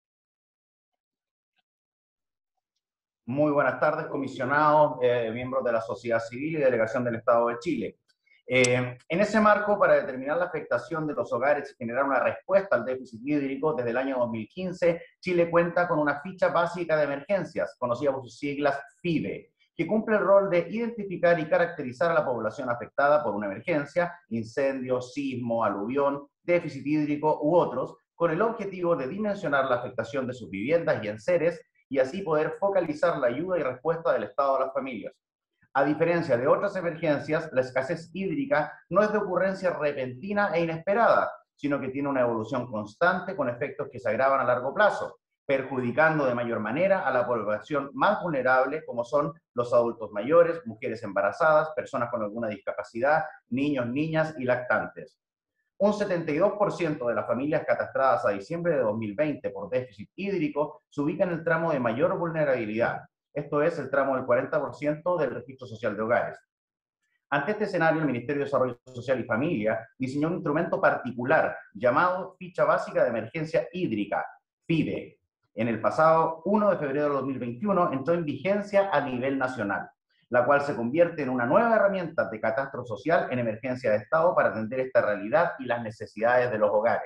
Muy buenas tardes, comisionados, eh, miembros de la sociedad civil y delegación del Estado de Chile. Eh, en ese marco, para determinar la afectación de los hogares y generar una respuesta al déficit hídrico, desde el año dos mil quince, Chile cuenta con una ficha básica de emergencias, conocida por sus siglas FIDE, que cumple el rol de identificar y caracterizar a la población afectada por una emergencia, incendio, sismo, aluvión, déficit hídrico u otros, con el objetivo de dimensionar la afectación de sus viviendas y enseres, y así poder focalizar la ayuda y respuesta del Estado a las familias. A diferencia de otras emergencias, la escasez hídrica no es de ocurrencia repentina e inesperada, sino que tiene una evolución constante con efectos que se agravan a largo plazo, perjudicando de mayor manera a la población más vulnerable, como son los adultos mayores, mujeres embarazadas, personas con alguna discapacidad, niños, niñas y lactantes. Un setenta y dos por ciento de las familias catastradas a diciembre de dos mil veinte por déficit hídrico se ubican en el tramo de mayor vulnerabilidad. Esto es el tramo del cuarenta por ciento del registro social de hogares. Ante este escenario, el Ministerio de Desarrollo Social y Familia diseñó un instrumento particular llamado Ficha Básica de Emergencia Hídrica, FIDE. En el pasado primero de febrero de dos mil veintiuno entró en vigencia a nivel nacional, la cual se convierte en una nueva herramienta de catastro social en emergencia de Estado para atender esta realidad y las necesidades de los hogares.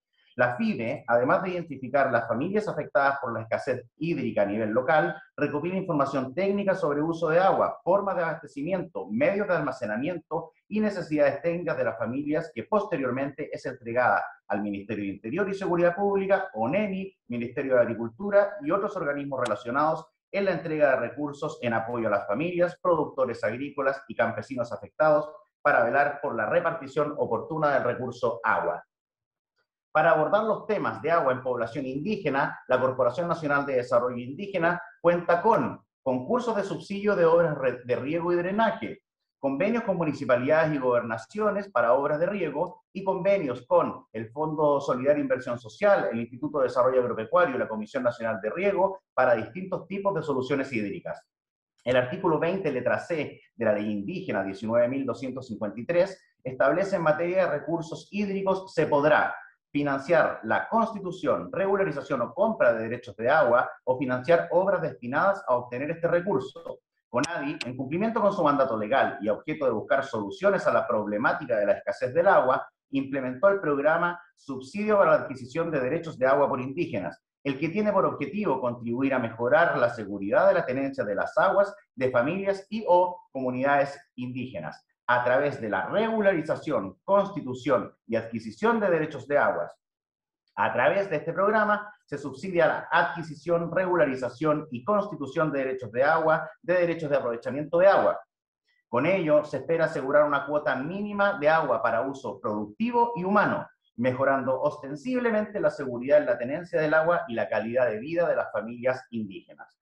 La FIDE, además de identificar las familias afectadas por la escasez hídrica a nivel local, recopila información técnica sobre uso de agua, formas de abastecimiento, medios de almacenamiento y necesidades técnicas de las familias, que posteriormente es entregada al Ministerio de Interior y Seguridad Pública, ONEMI, Ministerio de Agricultura y otros organismos relacionados en la entrega de recursos en apoyo a las familias, productores agrícolas y campesinos afectados para velar por la repartición oportuna del recurso agua. Para abordar los temas de agua en población indígena, la Corporación Nacional de Desarrollo Indígena cuenta con concursos de subsidio de obras de riego y drenaje, convenios con municipalidades y gobernaciones para obras de riego y convenios con el Fondo Solidario de Inversión Social, el Instituto de Desarrollo Agropecuario y la Comisión Nacional de Riego para distintos tipos de soluciones hídricas. El artículo veinte, letra C, de la Ley Indígena diecinueve mil doscientos cincuenta y tres, establece en materia de recursos hídricos se podrá financiar la constitución, regularización o compra de derechos de agua o financiar obras destinadas a obtener este recurso. CONADI, en cumplimiento con su mandato legal y a objeto de buscar soluciones a la problemática de la escasez del agua, implementó el programa Subsidio para la Adquisición de Derechos de Agua por Indígenas, el que tiene por objetivo contribuir a mejorar la seguridad de la tenencia de las aguas de familias y o comunidades indígenas, a través de la regularización, constitución y adquisición de derechos de aguas. A través de este programa se subsidia la adquisición, regularización y constitución de derechos de agua, de derechos de aprovechamiento de agua. Con ello se espera asegurar una cuota mínima de agua para uso productivo y humano, mejorando ostensiblemente la seguridad en la tenencia del agua y la calidad de vida de las familias indígenas.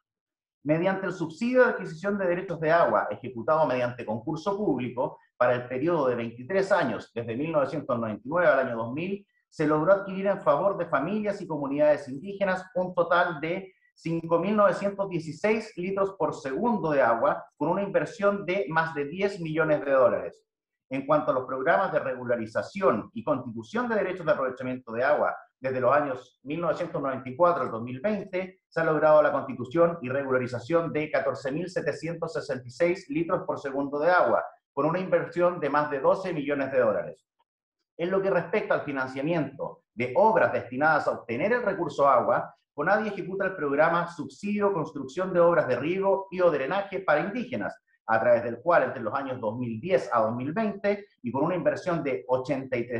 Mediante el subsidio de adquisición de derechos de agua, ejecutado mediante concurso público, para el periodo de veintitrés años, desde mil novecientos noventa y nueve al año dos mil, se logró adquirir en favor de familias y comunidades indígenas un total de cinco mil novecientos dieciséis litros por segundo de agua, con una inversión de más de diez millones de dólares. En cuanto a los programas de regularización y constitución de derechos de aprovechamiento de agua, desde los años mil novecientos noventa y cuatro al dos mil veinte, se ha logrado la constitución y regularización de catorce mil setecientos sesenta y seis litros por segundo de agua, con una inversión de más de doce millones de dólares. En lo que respecta al financiamiento de obras destinadas a obtener el recurso agua, CONADI ejecuta el programa Subsidio Construcción de Obras de Riego y o Drenaje para Indígenas, a través del cual entre los años dos mil diez a dos mil veinte, y con una inversión de ochenta y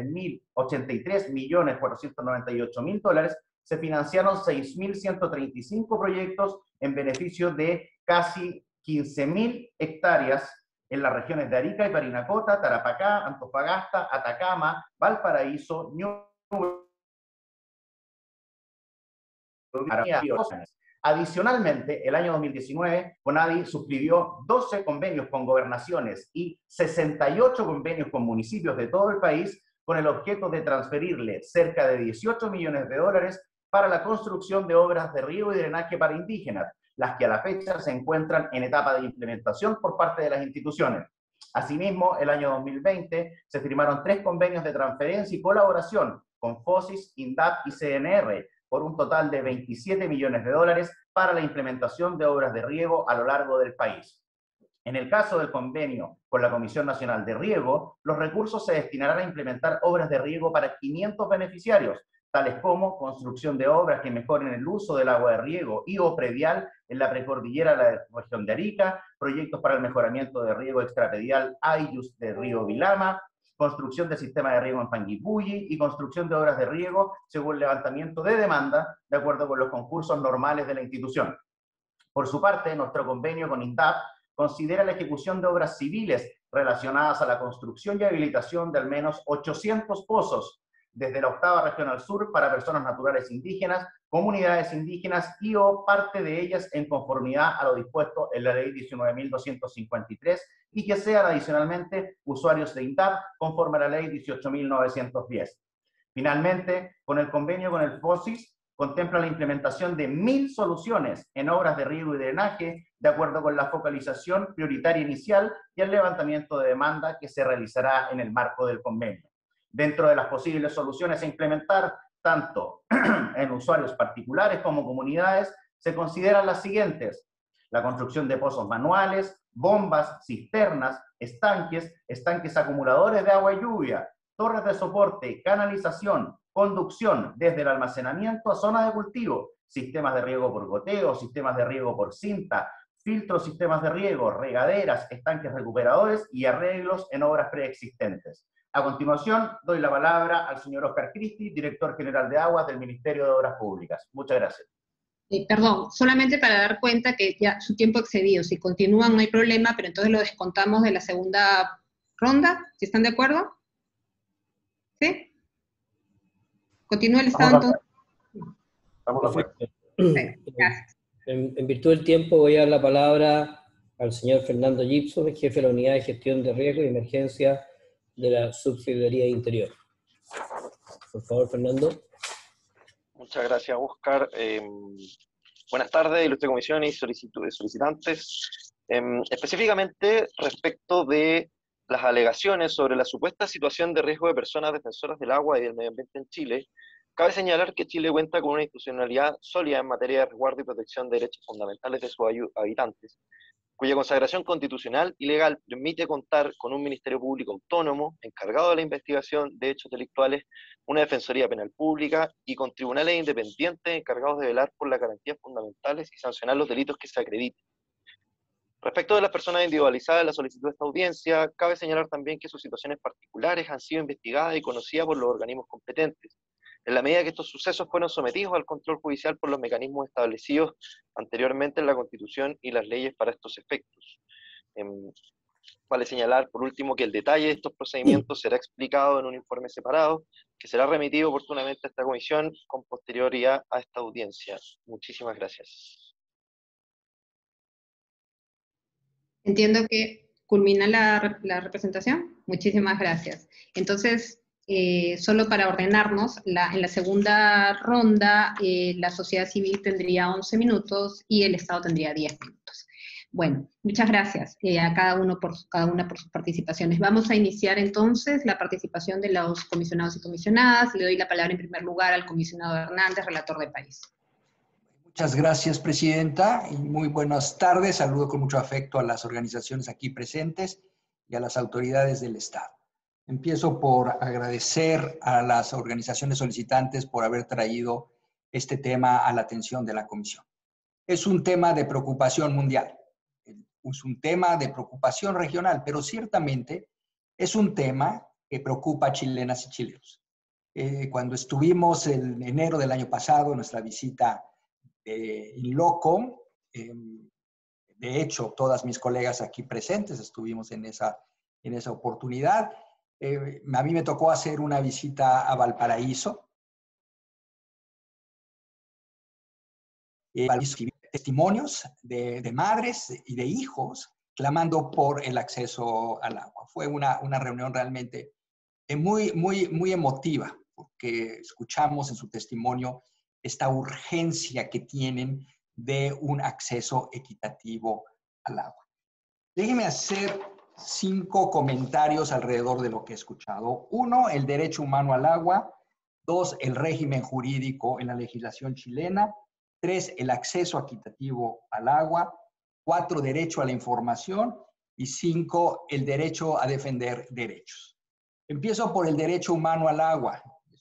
tres millones cuatrocientos noventa y ocho mil dólares, se financiaron seis mil ciento treinta y cinco proyectos en beneficio de casi quince mil hectáreas en las regiones de Arica y Parinacota, Tarapacá, Antofagasta, Atacama, Valparaíso, Ñuble. Adicionalmente, el año dos mil diecinueve, CONADI suscribió doce convenios con gobernaciones y sesenta y ocho convenios con municipios de todo el país, con el objeto de transferirle cerca de dieciocho millones de dólares para la construcción de obras de riego y drenaje para indígenas, las que a la fecha se encuentran en etapa de implementación por parte de las instituciones. Asimismo, el año dos mil veinte se firmaron tres convenios de transferencia y colaboración con FOSIS, INDAP y C N R, por un total de veintisiete millones de dólares para la implementación de obras de riego a lo largo del país. En el caso del convenio con la Comisión Nacional de Riego, los recursos se destinarán a implementar obras de riego para quinientos beneficiarios, tales como construcción de obras que mejoren el uso del agua de riego y o predial en la precordillera de la región de Arica, proyectos para el mejoramiento de riego extrapedial Ayllus de Río Vilama, construcción de sistema de riego en Panguipulli y construcción de obras de riego según levantamiento de demanda de acuerdo con los concursos normales de la institución. Por su parte, nuestro convenio con INDAP considera la ejecución de obras civiles relacionadas a la construcción y habilitación de al menos ochocientos pozos desde la octava región al sur para personas naturales indígenas, comunidades indígenas y o parte de ellas en conformidad a lo dispuesto en la Ley diecinueve mil doscientos cincuenta y tres y que sean adicionalmente usuarios de INDAP conforme a la Ley dieciocho mil novecientos diez. Finalmente, con el convenio con el FOSIS, contempla la implementación de mil soluciones en obras de riego y drenaje de acuerdo con la focalización prioritaria inicial y el levantamiento de demanda que se realizará en el marco del convenio. Dentro de las posibles soluciones a implementar, tanto en usuarios particulares como comunidades, se consideran las siguientes: la construcción de pozos manuales, bombas, cisternas, estanques, estanques acumuladores de agua y lluvia, torres de soporte, canalización, conducción desde el almacenamiento a zona de cultivo, sistemas de riego por goteo, sistemas de riego por cinta, filtros, sistemas de riego, regaderas, estanques recuperadores y arreglos en obras preexistentes. A continuación, doy la palabra al señor Oscar Cristi, director general de Aguas del Ministerio de Obras Públicas. Muchas gracias. Eh, perdón, solamente para dar cuenta que ya su tiempo excedido. Si continúan no hay problema, pero entonces lo descontamos de la segunda ronda, ¿si están de acuerdo? ¿Sí? Continúa el Estado entonces. Perfecto. En, en virtud del tiempo voy a dar la palabra al señor Fernando Gibson, jefe de la Unidad de Gestión de Riesgo y Emergencia de la Subsecretaría de Interior. Por favor, Fernando. Muchas gracias, Óscar. Eh, buenas tardes, ilustre comisión y solicitantes. Eh, específicamente respecto de las alegaciones sobre la supuesta situación de riesgo de personas defensoras del agua y del medio ambiente en Chile, cabe señalar que Chile cuenta con una institucionalidad sólida en materia de resguardo y protección de derechos fundamentales de sus habitantes, cuya consagración constitucional y legal permite contar con un Ministerio Público autónomo, encargado de la investigación de hechos delictuales, una Defensoría Penal Pública y con tribunales independientes encargados de velar por las garantías fundamentales y sancionar los delitos que se acrediten. Respecto de las personas individualizadas en la solicitud de esta audiencia, cabe señalar también que sus situaciones particulares han sido investigadas y conocidas por los organismos competentes, en la medida que estos sucesos fueron sometidos al control judicial por los mecanismos establecidos anteriormente en la Constitución y las leyes para estos efectos. Eh, vale señalar, por último, que el detalle de estos procedimientos será explicado en un informe separado, que será remitido oportunamente a esta comisión con posterioridad a esta audiencia. Muchísimas gracias. Entiendo que culmina la, la representación. Muchísimas gracias. Entonces, eh, solo para ordenarnos, la, en la segunda ronda eh, la sociedad civil tendría once minutos y el Estado tendría diez minutos. Bueno, muchas gracias eh, a cada uno por cada una por sus participaciones. Vamos a iniciar entonces la participación de los comisionados y comisionadas. Le doy la palabra en primer lugar al comisionado Hernández, relator de país. Muchas gracias, Presidenta, y muy buenas tardes. Saludo con mucho afecto a las organizaciones aquí presentes y a las autoridades del Estado. Empiezo por agradecer a las organizaciones solicitantes por haber traído este tema a la atención de la Comisión. Es un tema de preocupación mundial, es un tema de preocupación regional, pero ciertamente es un tema que preocupa a chilenas y chilenos. Eh, cuando estuvimos en enero del año pasado, nuestra visita Eh, in loco, eh, de hecho, todas mis colegas aquí presentes estuvimos en esa, en esa oportunidad. Eh, a mí me tocó hacer una visita a Valparaíso. Eh, testimonios de, de madres y de hijos clamando por el acceso al agua. Fue una, una reunión realmente eh, muy, muy, muy emotiva, porque escuchamos en su testimonio esta urgencia que tienen de un acceso equitativo al agua. Déjenme hacer cinco comentarios alrededor de lo que he escuchado. Uno, el derecho humano al agua. Dos, el régimen jurídico en la legislación chilena. Tres, el acceso equitativo al agua. Cuatro, derecho a la información. Y cinco, el derecho a defender derechos. Empiezo por el derecho humano al agua.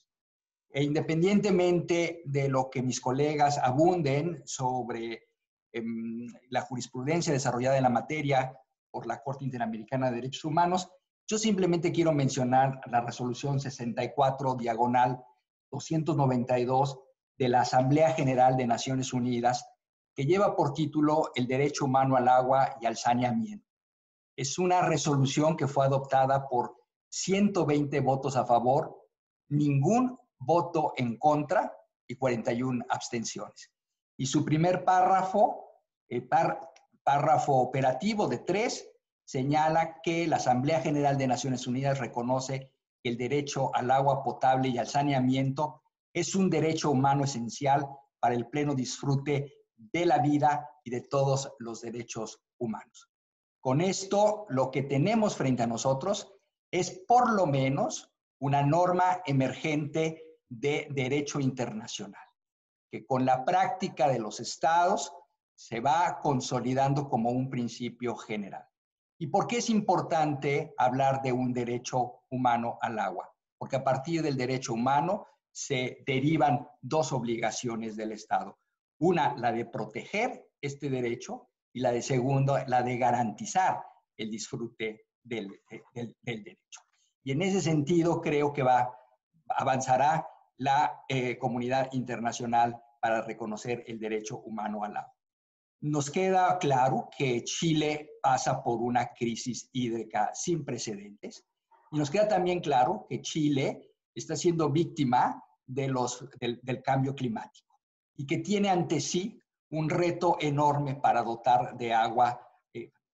E independientemente de lo que mis colegas abunden sobre eh, la jurisprudencia desarrollada en la materia por la Corte Interamericana de Derechos Humanos, yo simplemente quiero mencionar la resolución sesenta y cuatro, diagonal doscientos noventa y dos de la Asamblea General de Naciones Unidas, que lleva por título el derecho humano al agua y al saneamiento. Es una resolución que fue adoptada por ciento veinte votos a favor, ningún voto en contra y cuarenta y una abstenciones. Y su primer párrafo, el par, párrafo operativo de tres, señala que la Asamblea General de Naciones Unidas reconoce que el derecho al agua potable y al saneamiento es un derecho humano esencial para el pleno disfrute de la vida y de todos los derechos humanos. Con esto, lo que tenemos frente a nosotros es por lo menos una norma emergente de derecho internacional, que con la práctica de los estados se va consolidando como un principio general. ¿Y por qué es importante hablar de un derecho humano al agua? Porque a partir del derecho humano se derivan dos obligaciones del Estado. Una, la de proteger este derecho, y la de segundo, la de garantizar el disfrute del, del, del derecho. Y en ese sentido creo que va, avanzará la eh, comunidad internacional para reconocer el derecho humano al agua. Nos queda claro que Chile pasa por una crisis hídrica sin precedentes y nos queda también claro que Chile está siendo víctima de los, del, del cambio climático y que tiene ante sí un reto enorme para dotar de agua eh,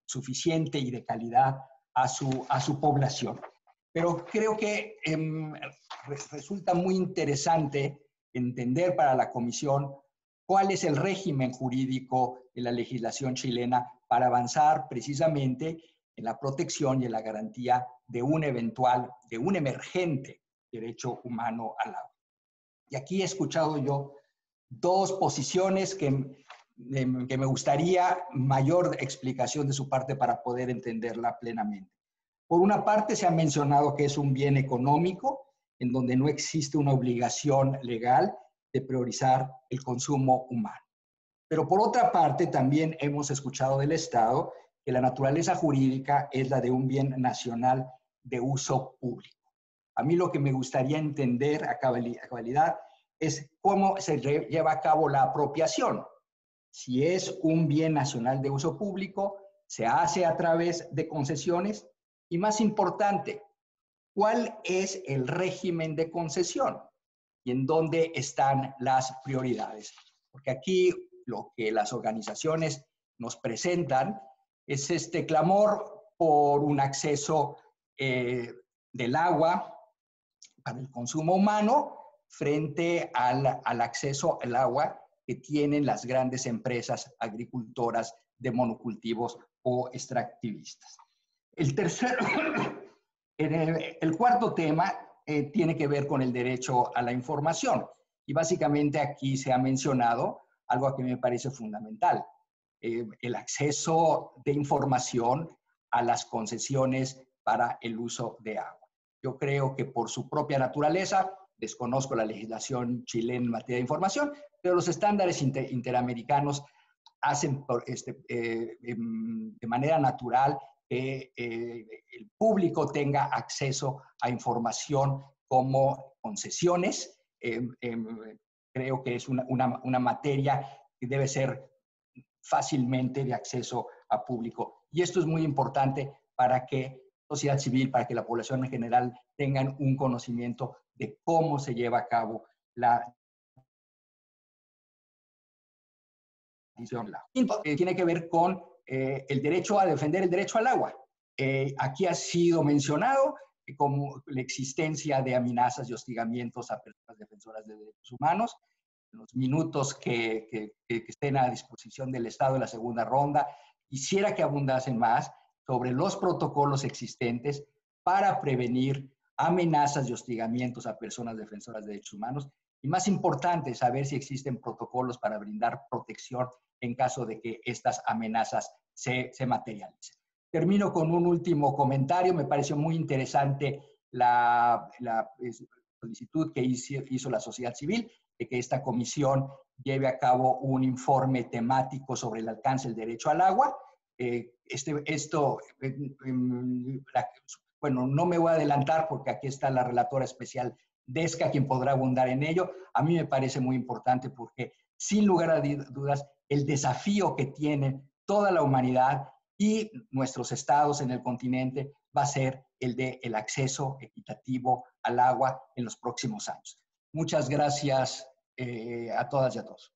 suficiente y de calidad a su, a su población. Pero creo que eh, resulta muy interesante entender para la Comisión cuál es el régimen jurídico de la legislación chilena para avanzar precisamente en la protección y en la garantía de un eventual, de un emergente derecho humano al agua. Y aquí he escuchado yo dos posiciones que, que me gustaría mayor explicación de su parte para poder entenderla plenamente. Por una parte, se ha mencionado que es un bien económico, en donde no existe una obligación legal de priorizar el consumo humano. Pero por otra parte, también hemos escuchado del Estado que la naturaleza jurídica es la de un bien nacional de uso público. A mí lo que me gustaría entender a cabalidad es cómo se lleva a cabo la apropiación. Si es un bien nacional de uso público, se hace a través de concesiones. Y más importante, ¿cuál es el régimen de concesión? ¿Y en dónde están las prioridades? Porque aquí lo que las organizaciones nos presentan es este clamor por un acceso eh, del agua para el consumo humano frente al, al acceso al agua que tienen las grandes empresas agricultoras de monocultivos o extractivistas. El tercero, el, el cuarto tema eh, tiene que ver con el derecho a la información. Y básicamente aquí se ha mencionado algo que me parece fundamental, eh, el acceso de información a las concesiones para el uso de agua. Yo creo que por su propia naturaleza, desconozco la legislación chilena en materia de información, pero los estándares inter, interamericanos hacen por, este, eh, de manera natural que eh, el público tenga acceso a información como concesiones. Eh, eh, creo que es una, una, una materia que debe ser fácilmente de acceso a público. Y esto es muy importante para que la sociedad civil, para que la población en general tengan un conocimiento de cómo se lleva a cabo la decisión. Eh, tiene que ver con eh, el derecho a defender el derecho al agua. Eh, aquí ha sido mencionado eh, como la existencia de amenazas y hostigamientos a personas defensoras de derechos humanos. En los minutos que, que, que estén a disposición del Estado en la segunda ronda, quisiera que abundasen más sobre los protocolos existentes para prevenir amenazas y hostigamientos a personas defensoras de derechos humanos. Y más importante, saber si existen protocolos para brindar protección en caso de que estas amenazas se, se materialicen. Termino con un último comentario. Me pareció muy interesante la, la solicitud que hizo, hizo la sociedad civil de que esta comisión lleve a cabo un informe temático sobre el alcance del derecho al agua. Eh, este, esto, eh, eh, la, bueno, no me voy a adelantar porque aquí está la relatora especial Desca, quien podrá abundar en ello. A mí me parece muy importante porque, sin lugar a dudas, el desafío que tiene toda la humanidad y nuestros estados en el continente va a ser el de el acceso equitativo al agua en los próximos años. Muchas gracias eh, a todas y a todos.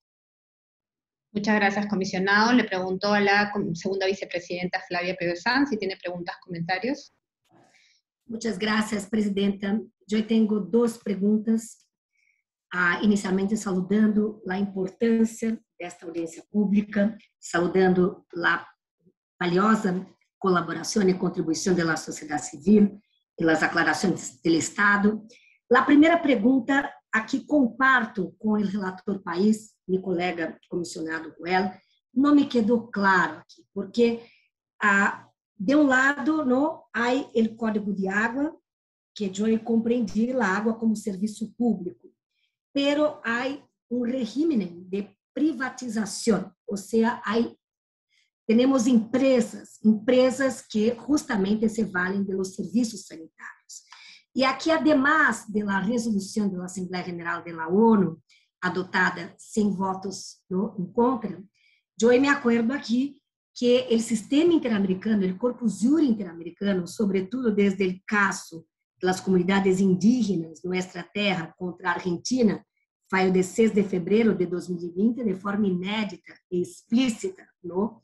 Muchas gracias, comisionado. Le pregunto a la segunda vicepresidenta Flavia Pérez-Sanz si tiene preguntas, comentarios. Muchas gracias, presidenta. Eu tenho duas perguntas. Ah, inicialmente, saludando a importância desta audiência pública, saludando a valiosa colaboração e contribuição da sociedade civil e as aclarações do Estado. A primeira pergunta, aqui comparto com o relator país, meu colega comissionado Ruel, não me quedou claro aqui, porque ah, de um lado não há o Código de Água, que eu compreendi a água como serviço público, pero há um regime de privatização, ou seja, há, temos empresas, empresas que justamente se valem dos serviços sanitários. E aqui, además da resolução da Assembleia Geral da ONU, adotada sem votos no, em contra, eu me acordo aqui que o sistema interamericano, o corpus juri interamericano, sobretudo desde o caso das comunidades indígenas, nossa terra, contra a Argentina, foi o de seis de fevereiro de dois mil e vinte, de forma inédita e explícita, não?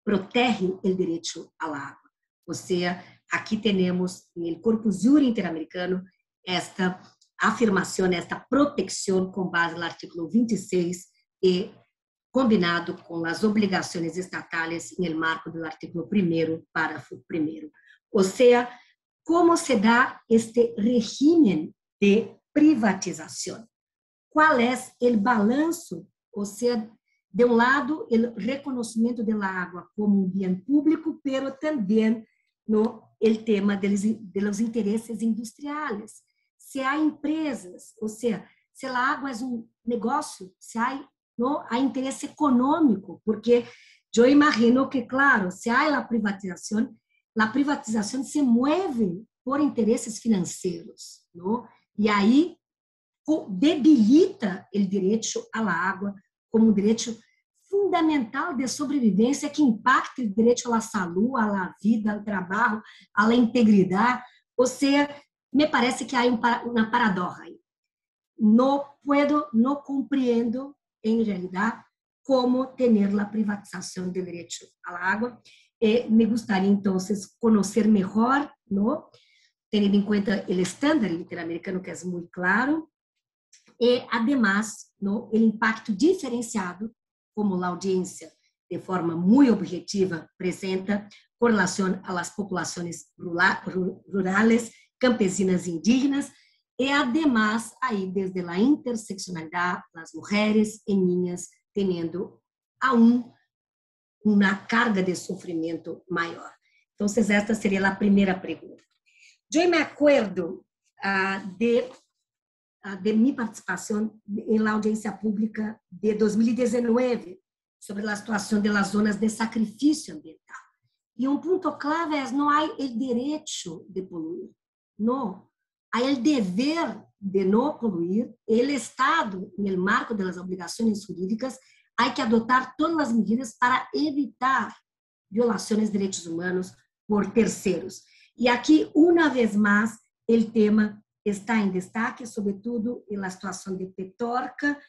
protege o direito à água. Ou seja, aqui temos no Corpus Juris Interamericano esta afirmação, esta proteção com base no artículo vinte e seis e combinado com as obrigações estatais no marco do artículo primeiro, parágrafo primeiro. Ou seja, como se dá este regime de privatização? Qual é o balanço? Ou seja, de um lado, o reconhecimento da água como um bem público, pero também no el tema deles, de los interesses industriais. Se há empresas, ou seja, se a água é um negócio, se há, no, há interesse econômico, porque eu imagino que, claro, se há a privatização, a privatização se move por interesses financeiros, não? E aí debilita o direito à água como um direito fundamental de sobrevivência que impacta o direito à saúde, à vida, ao trabalho, à integridade. Ou seja, me parece que há uma paradoxa aí. Não puedo, não compreendo, em realidade, como ter a privatização do direito à água. E me gostaria, então, conhecer melhor, não? Tendo em conta o estándar interamericano, que é muito claro, e, además, no, o impacto diferenciado, como a audiência, de forma muito objetiva, apresenta com relação às populações rurais, campesinas e indígenas, e, además, aí, desde a interseccionalidade, as mulheres e niñas tendo aún uma carga de sofrimento maior. Então, esta seria a primeira pergunta. Eu me acordo uh, de de minha participação em la audiência pública de dois mil e dezenove sobre a situação das zonas de sacrifício ambiental. E um ponto clave é não há o direito de poluir, não. Há o dever de não poluir. O Estado, no marco das obrigações jurídicas, há que adotar todas as medidas para evitar violações de direitos humanos por terceiros. E aqui, uma vez mais, o tema está em destaque, sobretudo na situação de Petorca,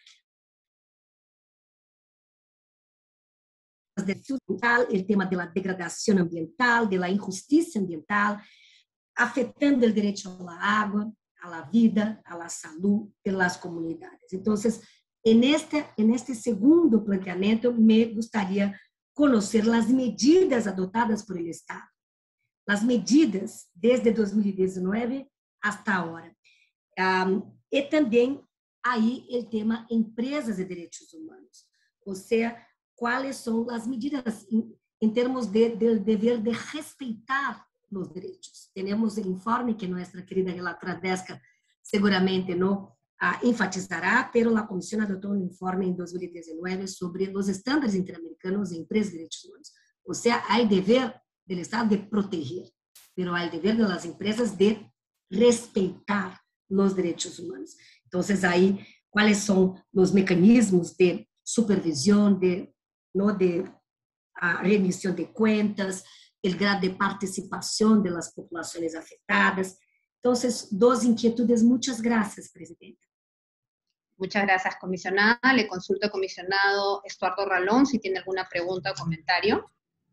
o tema da degradação ambiental, da injustiça ambiental, afetando o direito à água, à vida, à saúde das comunidades. Então, neste, neste segundo planteamento, me gostaria conhecer as medidas adotadas por el Estado, as medidas desde dois mil e dezenove hasta agora. Um, e também aí o tema empresas e direitos humanos, ou seja, quais são as medidas em, em termos de, de dever de respeitar os direitos. Temos o informe que nossa querida relatora Desca seguramente não uh, enfatizará, pero a comissão adotou um informe em dois mil e dezenove sobre os estándares interamericanos em empresas e direitos humanos. Ou seja, há o dever do Estado de proteger, pero há o dever das empresas de respeitar os direitos humanos. Então, aí, quais são os mecanismos de supervisão, de, no, de a remissão de contas, o grado de participação das populações afetadas. Então, duas inquietudes. Muitas graças, presidenta. Muchas gracias, comisionada. Le consulto al comisionado Estuardo Ralón si tiene alguna pregunta o comentario.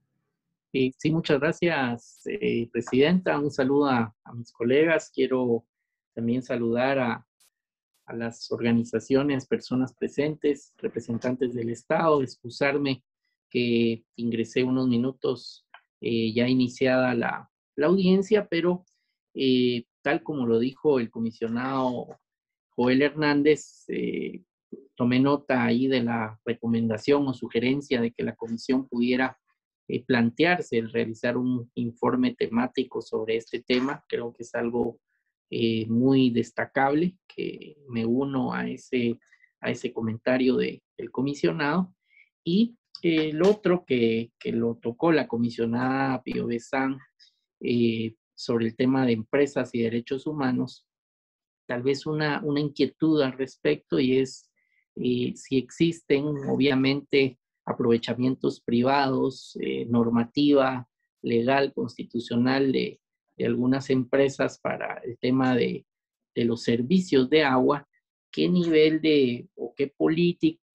Sí, sí, muchas gracias, eh, presidenta. Un saludo a, a mis colegas. Quiero también saludar a, a las organizaciones, personas presentes, representantes del Estado, excusarme que ingresé unos minutos eh, ya iniciada la, la audiencia, pero eh, tal como lo dijo el comisionado Joel Hernández, eh, tomé nota ahí de la recomendación o sugerencia de que la comisión pudiera eh, plantearse el realizar un informe temático sobre este tema. Creo que es algo eh, muy destacable, que me uno a ese, a ese comentario de, del comisionado. Y eh, el otro que, que lo tocó la comisionada Pío Besán eh, sobre el tema de empresas y derechos humanos, tal vez una, una inquietud al respecto, y es eh, si existen, obviamente, aprovechamientos privados, eh, normativa legal, constitucional de, de algunas empresas para el tema de, de los servicios de agua, qué nivel de o qué política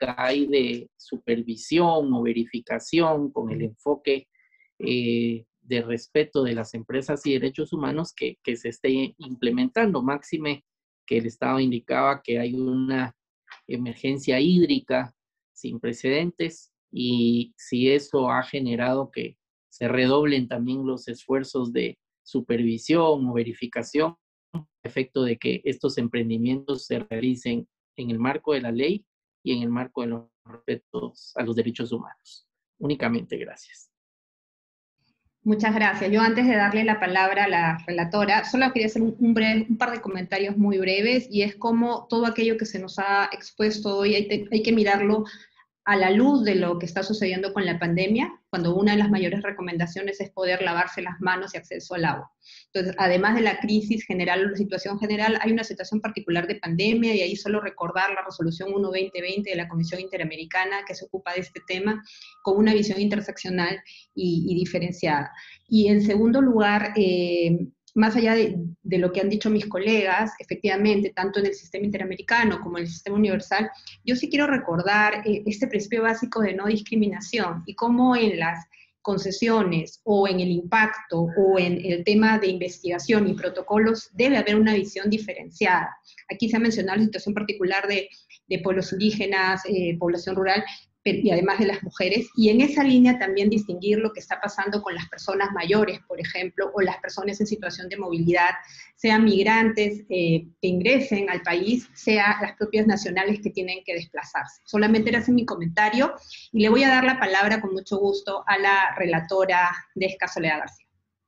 política hay de supervisión o verificación con el enfoque eh, de respeto de las empresas y derechos humanos que, que se esté implementando? Máxime que el Estado indicaba que hay una emergencia hídrica sin precedentes, y si eso ha generado que se redoblen también los esfuerzos de supervisión o verificación, a efecto de que estos emprendimientos se realicen en el marco de la ley y en el marco de los respetos a los derechos humanos. Únicamente, gracias. Muchas gracias. Yo, antes de darle la palabra a la relatora, solo quería hacer un, un, breve, un par de comentarios muy breves, y es como todo aquello que se nos ha expuesto hoy hay, te, hay que mirarlo a la luz de lo que está sucediendo con la pandemia, cuando una de las mayores recomendaciones es poder lavarse las manos y acceso al agua. Entonces, además de la crisis general o la situación general, hay una situación particular de pandemia, y ahí solo recordar la resolución uno veinte veinte de la Comisión Interamericana que se ocupa de este tema con una visión interseccional y, y diferenciada. Y en segundo lugar, eh, más allá de, de lo que han dicho mis colegas, efectivamente, tanto en el sistema interamericano como en el sistema universal, yo sí quiero recordar eh, este principio básico de no discriminación, y cómo en las concesiones o en el impacto o en el tema de investigación y protocolos debe haber una visión diferenciada. Aquí se ha mencionado la situación particular de, de pueblos indígenas, eh, población rural, y además de las mujeres, y en esa línea también distinguir lo que está pasando con las personas mayores, por ejemplo, o las personas en situación de movilidad, sean migrantes eh, que ingresen al país, sea las propias nacionales que tienen que desplazarse. Solamente era ese mi comentario, y le voy a dar la palabra con mucho gusto a la relatora Desca Soledad García.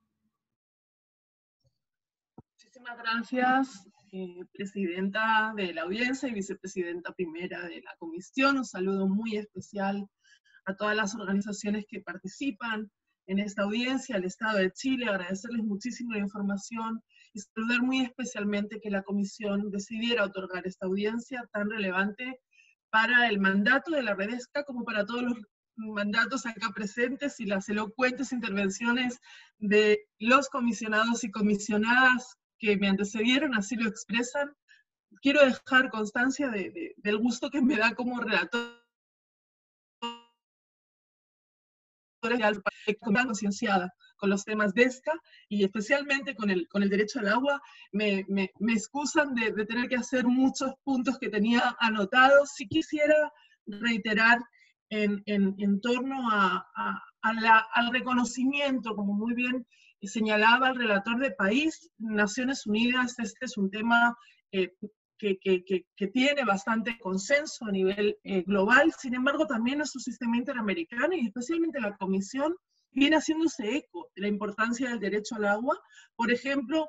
Muchísimas gracias. Eh, presidenta de la audiencia y vicepresidenta primera de la comisión. Un saludo muy especial a todas las organizaciones que participan en esta audiencia, al Estado de Chile, agradecerles muchísimo la información y saludar muy especialmente que la comisión decidiera otorgar esta audiencia tan relevante para el mandato de la Redesca, como para todos los mandatos acá presentes, y las elocuentes intervenciones de los comisionados y comisionadas que me antecedieron, así lo expresan. Quiero dejar constancia de, de, del gusto que me da como relator concienciada con los temas Desca, y especialmente con el, con el derecho al agua. Me, me, me excusan de, de tener que hacer muchos puntos que tenía anotados. Si quisiera reiterar en, en, en torno a, a, a la, al reconocimiento, como muy bien señalaba el relator de país, Naciones Unidas, este es un tema eh, que, que, que, que tiene bastante consenso a nivel eh, global. Sin embargo, también nuestro sistema interamericano, y especialmente la Comisión, viene haciéndose eco de la importancia del derecho al agua. Por ejemplo,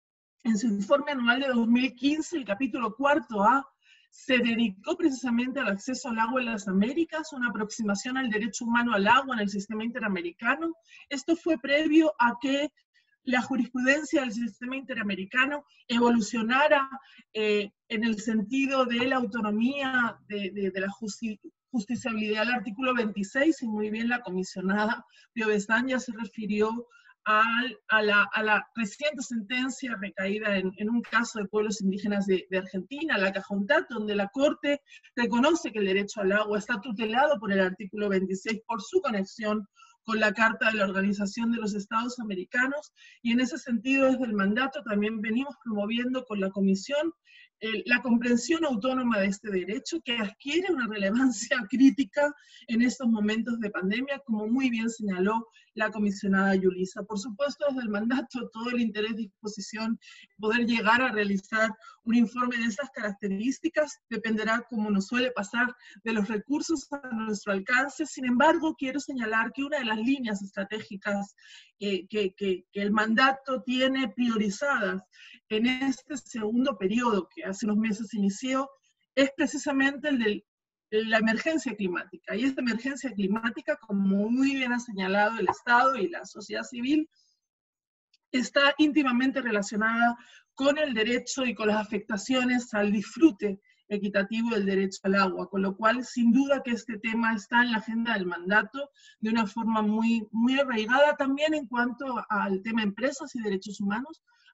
en su informe anual de dos mil quince, el capítulo cuarto A, se dedicó precisamente al acceso al agua en las Américas, una aproximación al derecho humano al agua en el sistema interamericano. Esto fue previo a que la jurisprudencia del sistema interamericano evolucionara eh, en el sentido de la autonomía de, de, de la justi justiciabilidad del artículo veintiséis, y muy bien la comisionada Piovesan ya se refirió a, a, la, a la reciente sentencia recaída en, en un caso de pueblos indígenas de, de Argentina, la Cajuntat, donde la Corte reconoce que el derecho al agua está tutelado por el artículo veintiséis por su conexión con la Carta de la Organización de los Estados Americanos, y en ese sentido desde el mandato también venimos promoviendo con la Comisión eh, la comprensión autónoma de este derecho, que adquiere una relevancia crítica en estos momentos de pandemia, como muy bien señaló la comisionada Yulisa. Por supuesto, desde el mandato, todo el interés, disposición, poder llegar a realizar un informe de estas características dependerá, como nos suele pasar, de los recursos a nuestro alcance. Sin embargo, quiero señalar que una de las líneas estratégicas eh, que, que, que el mandato tiene priorizadas en este segundo periodo que hace unos meses inició, es precisamente el de la emergencia climática. Y esta emergencia climática, como muy bien ha señalado el Estado y la sociedad civil, está íntimamente relacionada con el derecho y con las afectaciones al disfrute equitativo del derecho al agua, con lo cual sin duda que este tema está en la agenda del mandato de una forma muy, muy arraigada, también en cuanto al tema empresas y derechos humanos.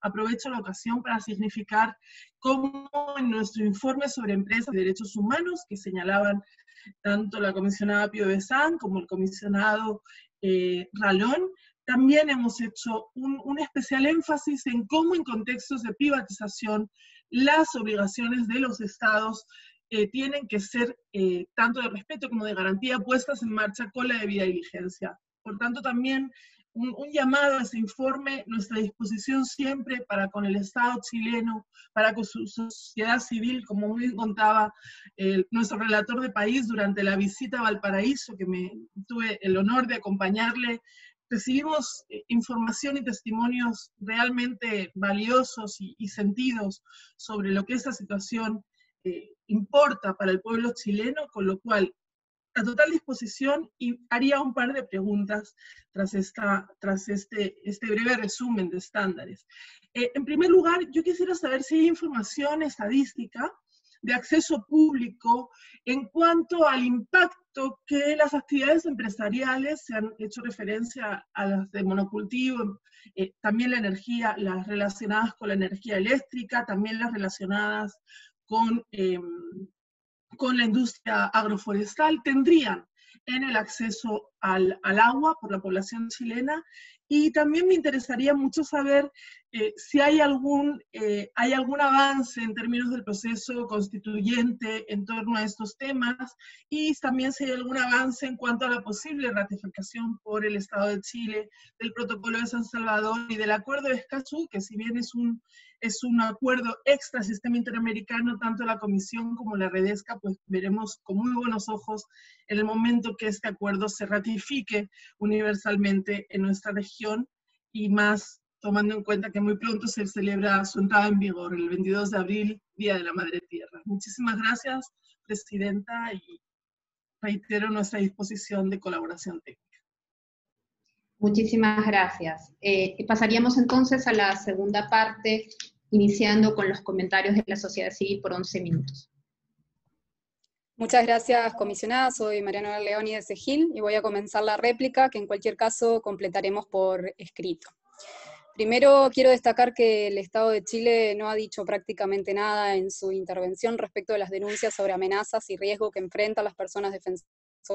aprovecho la ocasión para significar cómo en nuestro informe sobre empresas y derechos humanos, que señalaban tanto la comisionada Pío Besán como el comisionado eh, Ralón, también hemos hecho un, un especial énfasis en cómo en contextos de privatización las obligaciones de los estados eh, tienen que ser eh, tanto de respeto como de garantía puestas en marcha con la debida diligencia. Por tanto, también un, un llamado a ese informe, nuestra disposición siempre para con el Estado chileno, para con su sociedad civil, como muy bien contaba eh, nuestro relator de país durante la visita a Valparaíso, que me tuve el honor de acompañarle. Recibimos eh, información y testimonios realmente valiosos y, y sentidos sobre lo que esta situación eh, importa para el pueblo chileno, con lo cual a total disposición, y haría un par de preguntas tras, esta, tras este, este breve resumen de estándares. Eh, en primer lugar, yo quisiera saber si hay información estadística de acceso público en cuanto al impacto que las actividades empresariales, se han hecho referencia a las de monocultivo, eh, también la energía, las relacionadas con la energía eléctrica, también las relacionadas con, eh, con la industria agroforestal, tendrían en el acceso al, al agua por la población chilena. Y también me interesaría mucho saber eh, si hay algún, eh, hay algún avance en términos del proceso constituyente en torno a estos temas, y también si hay algún avance en cuanto a la posible ratificación por el Estado de Chile del Protocolo de San Salvador y del Acuerdo de Escazú, que si bien es un, es un acuerdo extra sistema interamericano, tanto la Comisión como la Redesca, pues veremos con muy buenos ojos en el momento que este acuerdo se ratifique universalmente en nuestra región, y más tomando en cuenta que muy pronto se celebra su entrada en vigor, el veintidós de abril, Día de la Madre Tierra. Muchísimas gracias, Presidenta, y reitero nuestra disposición de colaboración técnica. Muchísimas gracias. Eh, pasaríamos entonces a la segunda parte, iniciando con los comentarios de la sociedad civil por once minutos. Muchas gracias, comisionada. Soy Mariana Leónides de Gil y voy a comenzar la réplica, que en cualquier caso completaremos por escrito. Primero quiero destacar que el Estado de Chile no ha dicho prácticamente nada en su intervención respecto de las denuncias sobre amenazas y riesgo que enfrentan las personas defensoras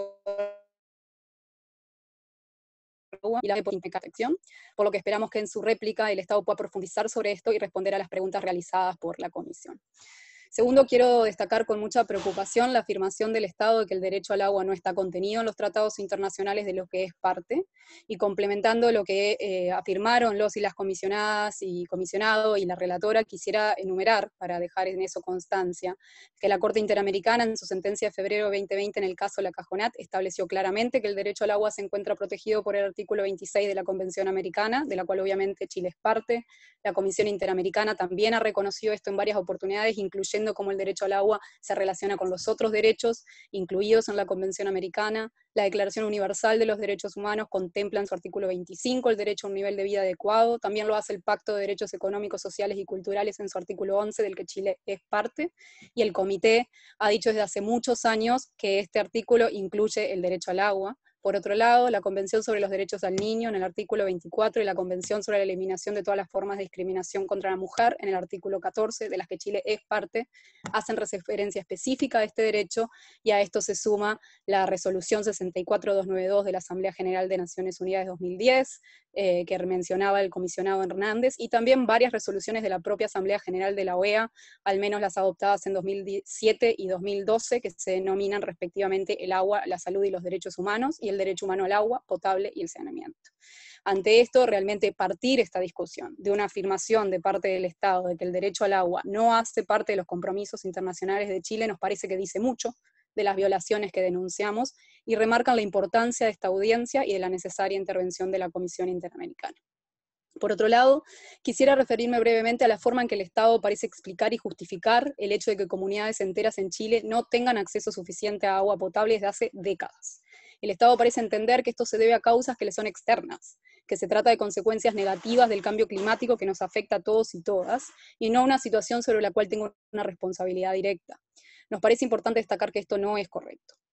y la protección, por lo que esperamos que en su réplica el Estado pueda profundizar sobre esto y responder a las preguntas realizadas por la Comisión. Segundo, quiero destacar con mucha preocupación la afirmación del Estado de que el derecho al agua no está contenido en los tratados internacionales de los que es parte, y complementando lo que eh, afirmaron los y las comisionadas y comisionado y la relatora, quisiera enumerar, para dejar en eso constancia, que la Corte Interamericana en su sentencia de febrero veinte veinte en el caso La Cajonat estableció claramente que el derecho al agua se encuentra protegido por el artículo veintiséis de la Convención Americana, de la cual obviamente Chile es parte. La Comisión Interamericana también ha reconocido esto en varias oportunidades, incluyendo cómo el derecho al agua se relaciona con los otros derechos incluidos en la Convención Americana. La Declaración Universal de los Derechos Humanos contempla en su artículo veinticinco el derecho a un nivel de vida adecuado, también lo hace el Pacto de Derechos Económicos, Sociales y Culturales en su artículo once, del que Chile es parte, y el Comité ha dicho desde hace muchos años que este artículo incluye el derecho al agua. Por otro lado, la Convención sobre los Derechos al Niño en el artículo veinticuatro y la Convención sobre la Eliminación de todas las formas de discriminación contra la mujer en el artículo catorce, de las que Chile es parte, hacen referencia específica a este derecho, y a esto se suma la resolución sesenta y cuatro mil doscientos noventa y dos de la Asamblea General de Naciones Unidas de dos mil diez, eh, que mencionaba el comisionado Hernández, y también varias resoluciones de la propia Asamblea General de la O E A, al menos las adoptadas en dos mil siete y dos mil doce, que se denominan respectivamente el agua, la salud y los derechos humanos, y el derecho humano al agua potable y el saneamiento. Ante esto, realmente partir esta discusión de una afirmación de parte del Estado de que el derecho al agua no hace parte de los compromisos internacionales de Chile nos parece que dice mucho de las violaciones que denunciamos y remarcan la importancia de esta audiencia y de la necesaria intervención de la Comisión Interamericana. Por otro lado, quisiera referirme brevemente a la forma en que el Estado parece explicar y justificar el hecho de que comunidades enteras en Chile no tengan acceso suficiente a agua potable desde hace décadas. El Estado parece entender que esto se debe a causas que le son externas, que se trata de consecuencias negativas del cambio climático que nos afecta a todos y todas, y no una situación sobre la cual tengo una responsabilidad directa. Nos parece importante destacar que esto no es correcto.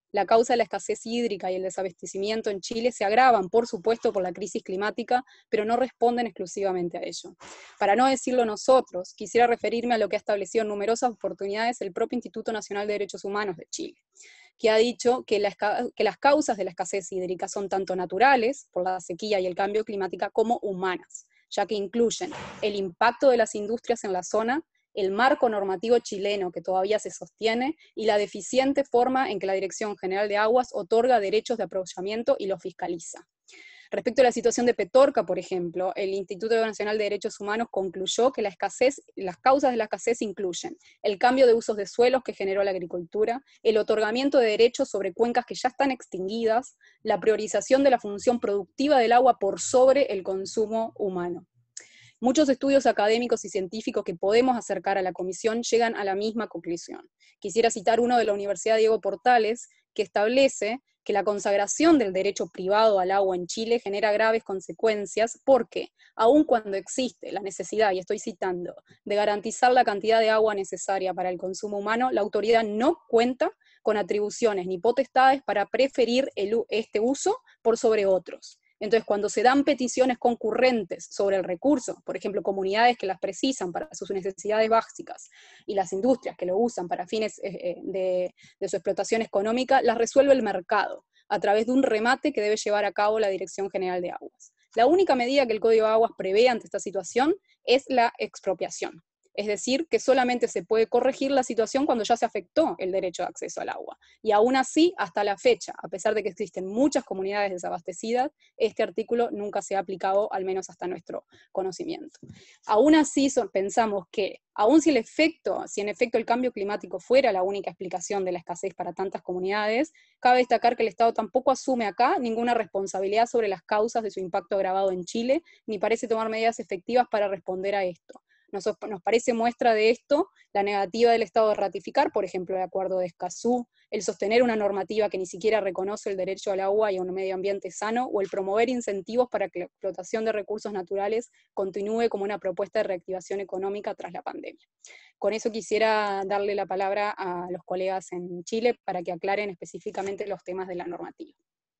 La causa de la escasez hídrica y el desabastecimiento en Chile se agravan, por supuesto, por la crisis climática, pero no responden exclusivamente a ello. Para no decirlo nosotros, quisiera referirme a lo que ha establecido en numerosas oportunidades el propio Instituto Nacional de Derechos Humanos de Chile, que ha dicho que, la, que las causas de la escasez hídrica son tanto naturales, por la sequía y el cambio climático, como humanas, ya que incluyen el impacto de las industrias en la zona, el marco normativo chileno que todavía se sostiene y la deficiente forma en que la Dirección General de Aguas otorga derechos de aprovechamiento y los fiscaliza. Respecto a la situación de Petorca, por ejemplo, el Instituto Nacional de Derechos Humanos concluyó que la escasez, las causas de la escasez incluyen el cambio de usos de suelos que generó la agricultura, el otorgamiento de derechos sobre cuencas que ya están extinguidas, la priorización de la función productiva del agua por sobre el consumo humano. Muchos estudios académicos y científicos que podemos acercar a la Comisión llegan a la misma conclusión. Quisiera citar uno de la Universidad Diego Portales, que establece que la consagración del derecho privado al agua en Chile genera graves consecuencias porque, aun cuando existe la necesidad, y estoy citando, de garantizar la cantidad de agua necesaria para el consumo humano, la autoridad no cuenta con atribuciones ni potestades para preferir el, este uso por sobre otros. Entonces, cuando se dan peticiones concurrentes sobre el recurso, por ejemplo, comunidades que las precisan para sus necesidades básicas y las industrias que lo usan para fines eh, de, de su explotación económica, las resuelve el mercado a través de un remate que debe llevar a cabo la Dirección General de Aguas. La única medida que el Código de Aguas prevé ante esta situación es la expropiación. Es decir, que solamente se puede corregir la situación cuando ya se afectó el derecho de acceso al agua. Y aún así, hasta la fecha, a pesar de que existen muchas comunidades desabastecidas, este artículo nunca se ha aplicado, al menos hasta nuestro conocimiento. Aún así, pensamos que, aun si el efecto, si en efecto el cambio climático fuera la única explicación de la escasez para tantas comunidades, cabe destacar que el Estado tampoco asume acá ninguna responsabilidad sobre las causas de su impacto agravado en Chile, ni parece tomar medidas efectivas para responder a esto. Nos, nos parece muestra de esto la negativa del Estado de ratificar, por ejemplo, el Acuerdo de Escazú, el sostener una normativa que ni siquiera reconoce el derecho al agua y a un medio ambiente sano, o el promover incentivos para que la explotación de recursos naturales continúe como una propuesta de reactivación económica tras la pandemia. Con eso quisiera darle la palabra a los colegas en Chile para que aclaren específicamente los temas de la normativa.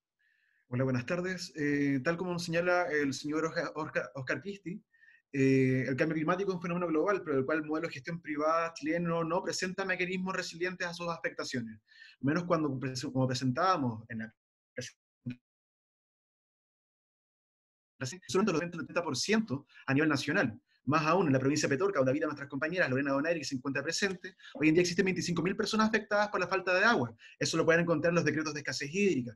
Hola, buenas tardes. Eh, tal como nos señala el señor Oscar, Oscar Cristi, Eh, el cambio climático es un fenómeno global, pero el cual el modelo de gestión privada chileno no presenta mecanismos resilientes a sus afectaciones, menos cuando, como presentábamos en la presentación, el treinta por ciento a nivel nacional. Más aún, en la provincia de Petorca, donde habitan nuestras compañeras Lorena Donaire, que se encuentra presente, hoy en día existen veinticinco mil personas afectadas por la falta de agua. Eso lo pueden encontrar en los decretos de escasez hídrica.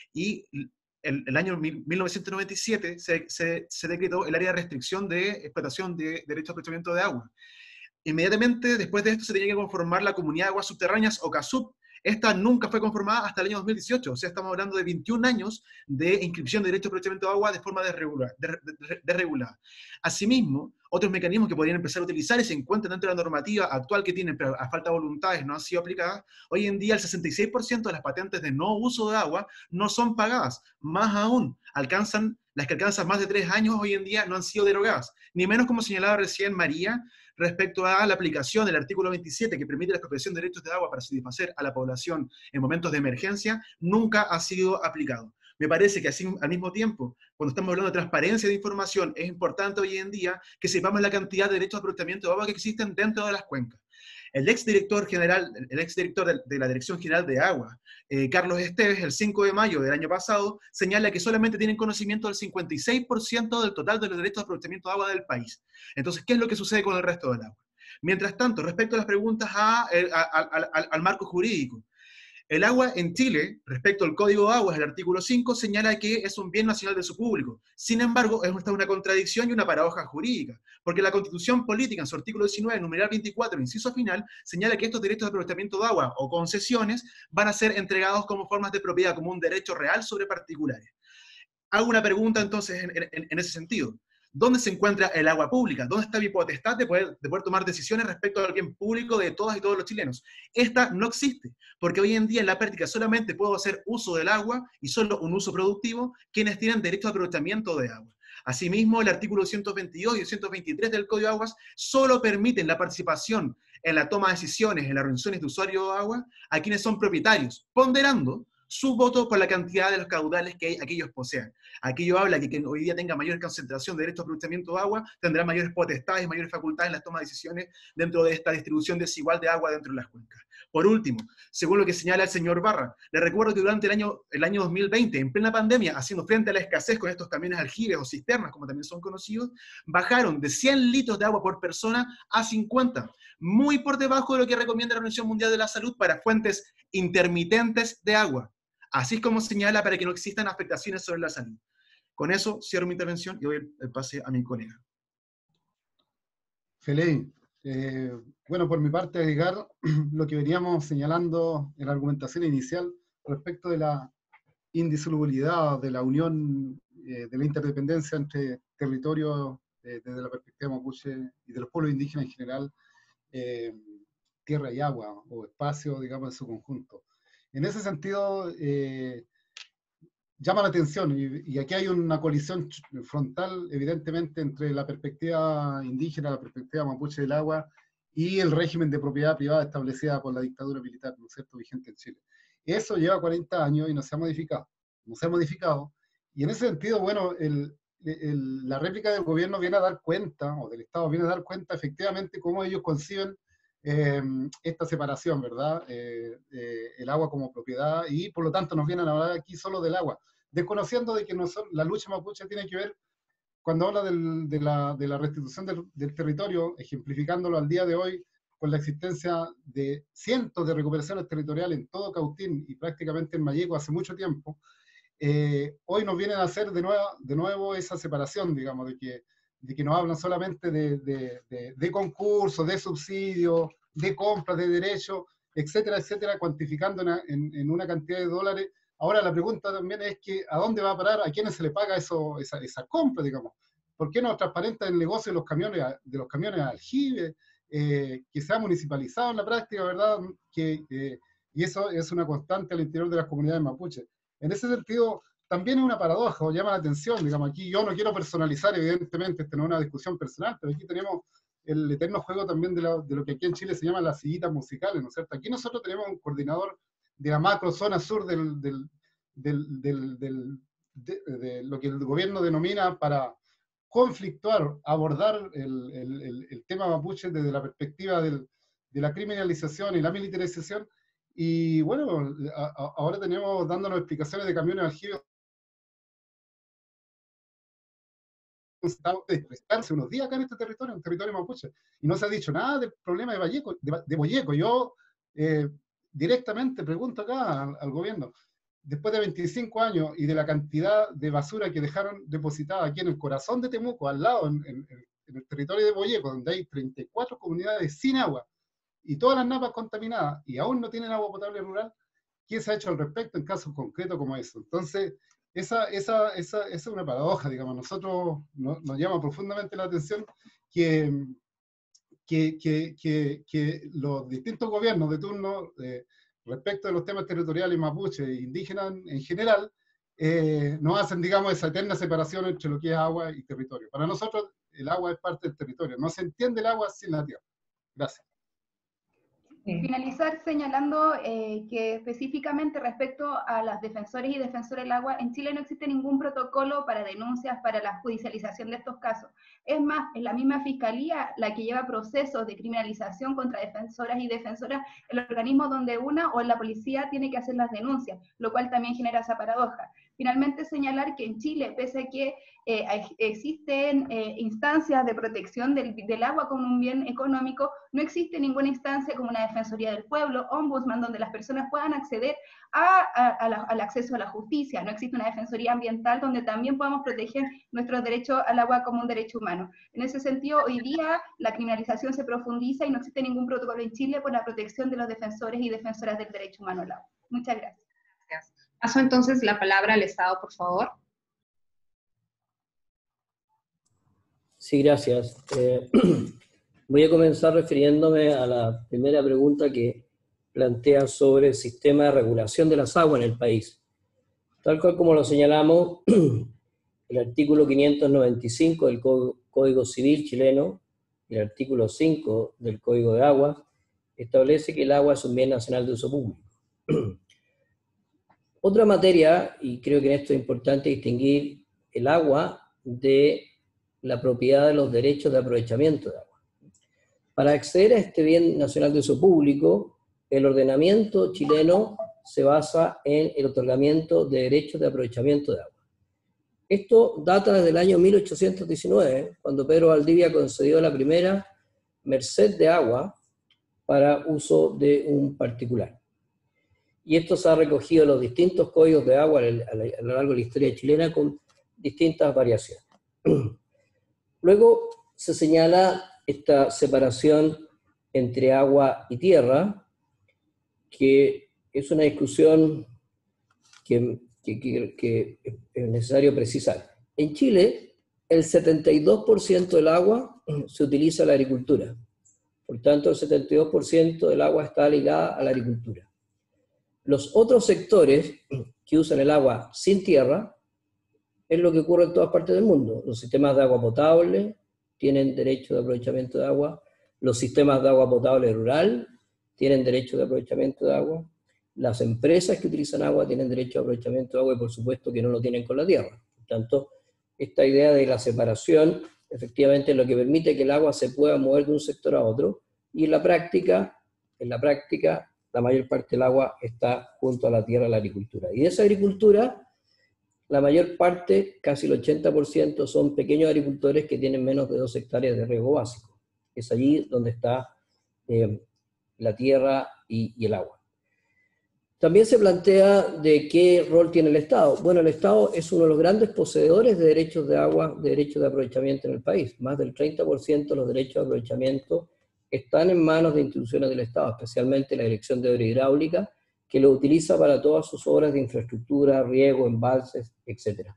Y el, el año mil novecientos noventa y siete se, se, se decretó el área de restricción de explotación de derecho a aprovechamiento de agua. Inmediatamente después de esto se tenía que conformar la Comunidad de Aguas Subterráneas, o CASUB. Esta nunca fue conformada hasta el año dos mil dieciocho, o sea, estamos hablando de veintiún años de inscripción de derecho a aprovechamiento de agua de forma desregulada. desregulada. Asimismo, otros mecanismos que podrían empezar a utilizar y se encuentran dentro de la normativa actual que tienen, pero a falta de voluntades no han sido aplicadas, hoy en día el sesenta y seis por ciento de las patentes de no uso de agua no son pagadas. Más aún, alcanzan, las que alcanzan más de tres años hoy en día no han sido derogadas. Ni menos, como señalaba recién María, respecto a la aplicación del artículo veintisiete, que permite la expropiación de derechos de agua para satisfacer a la población en momentos de emergencia, nunca ha sido aplicado. Me parece que así, al mismo tiempo, cuando estamos hablando de transparencia de información, es importante hoy en día que sepamos la cantidad de derechos de aprovechamiento de agua que existen dentro de las cuencas. El exdirector general, el exdirector de la Dirección General de Agua, eh, Carlos Esteves, el cinco de mayo del año pasado, señala que solamente tienen conocimiento del cincuenta y seis por ciento del total de los derechos de aprovechamiento de agua del país. Entonces, ¿qué es lo que sucede con el resto del agua? Mientras tanto, respecto a las preguntas a, a, a, a, al marco jurídico, el agua en Chile, respecto al Código de Aguas, el artículo cinco, señala que es un bien nacional de su público. Sin embargo, es una contradicción y una paradoja jurídica, porque la Constitución Política, en su artículo diecinueve, numeral veinticuatro, inciso final, señala que estos derechos de aprovechamiento de agua o concesiones van a ser entregados como formas de propiedad, como un derecho real sobre particulares. Hago una pregunta entonces en, en, en ese sentido. ¿Dónde se encuentra el agua pública? ¿Dónde está mi potestad de poder, de poder tomar decisiones respecto al bien público de todas y todos los chilenos? Esta no existe, porque hoy en día en la práctica solamente puedo hacer uso del agua, y solo un uso productivo, quienes tienen derecho a aprovechamiento de agua. Asimismo, el artículo ciento veintidós y ciento veintitrés del Código de Aguas solo permiten la participación en la toma de decisiones, en las reuniones de usuario de agua, a quienes son propietarios, ponderando su voto por la cantidad de los caudales que aquellos posean. Aquello habla que quien hoy día tenga mayor concentración de derechos de aprovechamiento de agua tendrá mayores potestades, mayores facultades en la toma de decisiones dentro de esta distribución desigual de agua dentro de las cuencas. Por último, según lo que señala el señor Barra, le recuerdo que durante el año, el año dos mil veinte, en plena pandemia, haciendo frente a la escasez con estos camiones aljibes o cisternas, como también son conocidos, bajaron de cien litros de agua por persona a cincuenta, muy por debajo de lo que recomienda la Organización Mundial de la Salud para fuentes intermitentes de agua. Así es como señala para que no existan afectaciones sobre la salud. Con eso cierro mi intervención y doy el, el pase a mi colega. Feley, eh, bueno, por mi parte, agregar lo que veníamos señalando en la argumentación inicial respecto de la indisolubilidad de la unión, eh, de la interdependencia entre territorios eh, desde la perspectiva mapuche y de los pueblos indígenas en general, eh, tierra y agua, o espacio, digamos, en su conjunto. En ese sentido, eh, llama la atención, y, y aquí hay una colisión frontal, evidentemente, entre la perspectiva indígena, la perspectiva mapuche del agua, y el régimen de propiedad privada establecida por la dictadura militar, ¿no es cierto?, vigente en Chile. Eso lleva cuarenta años y no se ha modificado, no se ha modificado, y en ese sentido, bueno, el, el, la réplica del gobierno viene a dar cuenta, o del Estado viene a dar cuenta, efectivamente, cómo ellos conciben Eh, esta separación, ¿verdad? Eh, eh, el agua como propiedad, y por lo tanto nos vienen a hablar aquí solo del agua, desconociendo de que no son, la lucha mapuche tiene que ver, cuando habla del, de, la, de la restitución del, del territorio, ejemplificándolo al día de hoy, con la existencia de cientos de recuperaciones territoriales en todo Cautín y prácticamente en Malleco hace mucho tiempo, eh, hoy nos vienen a hacer de nuevo, de nuevo esa separación, digamos, de que de que nos hablan solamente de, de, de, de concursos, de subsidios, de compras, de derechos, etcétera, etcétera, cuantificando en, en, en una cantidad de dólares. Ahora la pregunta también es que ¿a dónde va a parar? ¿A quiénes se le paga eso, esa, esa compra, digamos? ¿Por qué no transparenta el negocio de los camiones, de los camiones aljibe, eh, que sea municipalizado en la práctica, ¿verdad? Que, eh, y eso es una constante al interior de las comunidades mapuches. En ese sentido, también es una paradoja, o llama la atención, digamos, aquí yo no quiero personalizar, evidentemente, esta no es una discusión personal, pero aquí tenemos el eterno juego también de, la, de lo que aquí en Chile se llama las sillitas musicales, ¿no es cierto? Aquí nosotros tenemos un coordinador de la macro zona sur del, del, del, del, del de, de lo que el gobierno denomina para conflictuar, abordar el, el, el, el tema mapuche desde la perspectiva del, de la criminalización y la militarización, y bueno, a, a, ahora tenemos dándonos explicaciones de camiones aljibes de expresarse unos días acá en este territorio, en el territorio mapuche, y no se ha dicho nada del problema de Valleco, de, de Boyeco. Yo eh, directamente pregunto acá al, al gobierno, después de veinticinco años y de la cantidad de basura que dejaron depositada aquí en el corazón de Temuco, al lado, en, en, en el territorio de Boyeco, donde hay treinta y cuatro comunidades sin agua, y todas las napas contaminadas, y aún no tienen agua potable rural, ¿qué se ha hecho al respecto en casos concretos como eso? Entonces, Esa, esa, esa, esa es una paradoja, digamos. Nosotros nos, nos llama profundamente la atención que, que, que, que, que los distintos gobiernos de turno, eh, respecto de los temas territoriales mapuche e indígenas en general, eh, nos hacen, digamos, esa eterna separación entre lo que es agua y territorio. Para nosotros, el agua es parte del territorio. No se entiende el agua sin la tierra. Gracias. Finalizar señalando eh, que específicamente respecto a las defensores y defensoras del agua, en Chile no existe ningún protocolo para denuncias, para la judicialización de estos casos. Es más, es la misma Fiscalía la que lleva procesos de criminalización contra defensoras y defensoras, el organismo donde una o la policía tiene que hacer las denuncias, lo cual también genera esa paradoja. Finalmente señalar que en Chile, pese a que eh, existen eh, instancias de protección del, del agua como un bien económico, no existe ninguna instancia como una Defensoría del Pueblo, Ombudsman, donde las personas puedan acceder a, a, a la, al acceso a la justicia. No existe una Defensoría Ambiental donde también podamos proteger nuestros derechos al agua como un derecho humano. En ese sentido, hoy día la criminalización se profundiza y no existe ningún protocolo en Chile por la protección de los defensores y defensoras del derecho humano al agua. Muchas gracias. Gracias. Paso entonces la palabra al Estado, por favor. Sí, gracias. Eh, voy a comenzar refiriéndome a la primera pregunta que plantea sobre el sistema de regulación de las aguas en el país. Tal cual como lo señalamos, el el artículo quinientos noventa y cinco del Código Civil chileno y el artículo cinco del Código de Aguas establece que el agua es un bien nacional de uso público. Otra materia, y creo que en esto es importante distinguir el agua de la propiedad de los derechos de aprovechamiento de agua. Para acceder a este bien nacional de uso público, el ordenamiento chileno se basa en el otorgamiento de derechos de aprovechamiento de agua. Esto data desde el año mil ochocientos diecinueve, cuando Pedro Valdivia concedió la primera merced de agua para uso de un particular. Y esto se ha recogido en los distintos códigos de agua a lo largo de la historia chilena con distintas variaciones. Luego se señala esta separación entre agua y tierra, que es una discusión que, que, que, que es necesario precisar. En Chile, el setenta y dos por ciento del agua se utiliza en la agricultura. Por tanto, el setenta y dos por ciento del agua está ligada a la agricultura. Los otros sectores que usan el agua sin tierra es lo que ocurre en todas partes del mundo. Los sistemas de agua potable tienen derecho de aprovechamiento de agua, los sistemas de agua potable rural tienen derecho de aprovechamiento de agua, las empresas que utilizan agua tienen derecho de aprovechamiento de agua y por supuesto que no lo tienen con la tierra. Por tanto, esta idea de la separación efectivamente es lo que permite que el agua se pueda mover de un sector a otro y en la práctica, en la práctica, la mayor parte del agua está junto a la tierra, a la agricultura. Y de esa agricultura, la mayor parte, casi el ochenta por ciento, son pequeños agricultores que tienen menos de dos hectáreas de riego básico. Es allí donde está eh, la tierra y, y el agua. También se plantea de qué rol tiene el Estado. Bueno, el Estado es uno de los grandes poseedores de derechos de agua, de derechos de aprovechamiento en el país. Más del treinta por ciento de los derechos de aprovechamiento están en manos de instituciones del Estado, especialmente la Dirección de Obra Hidráulica, que lo utiliza para todas sus obras de infraestructura, riego, embalses, etcétera.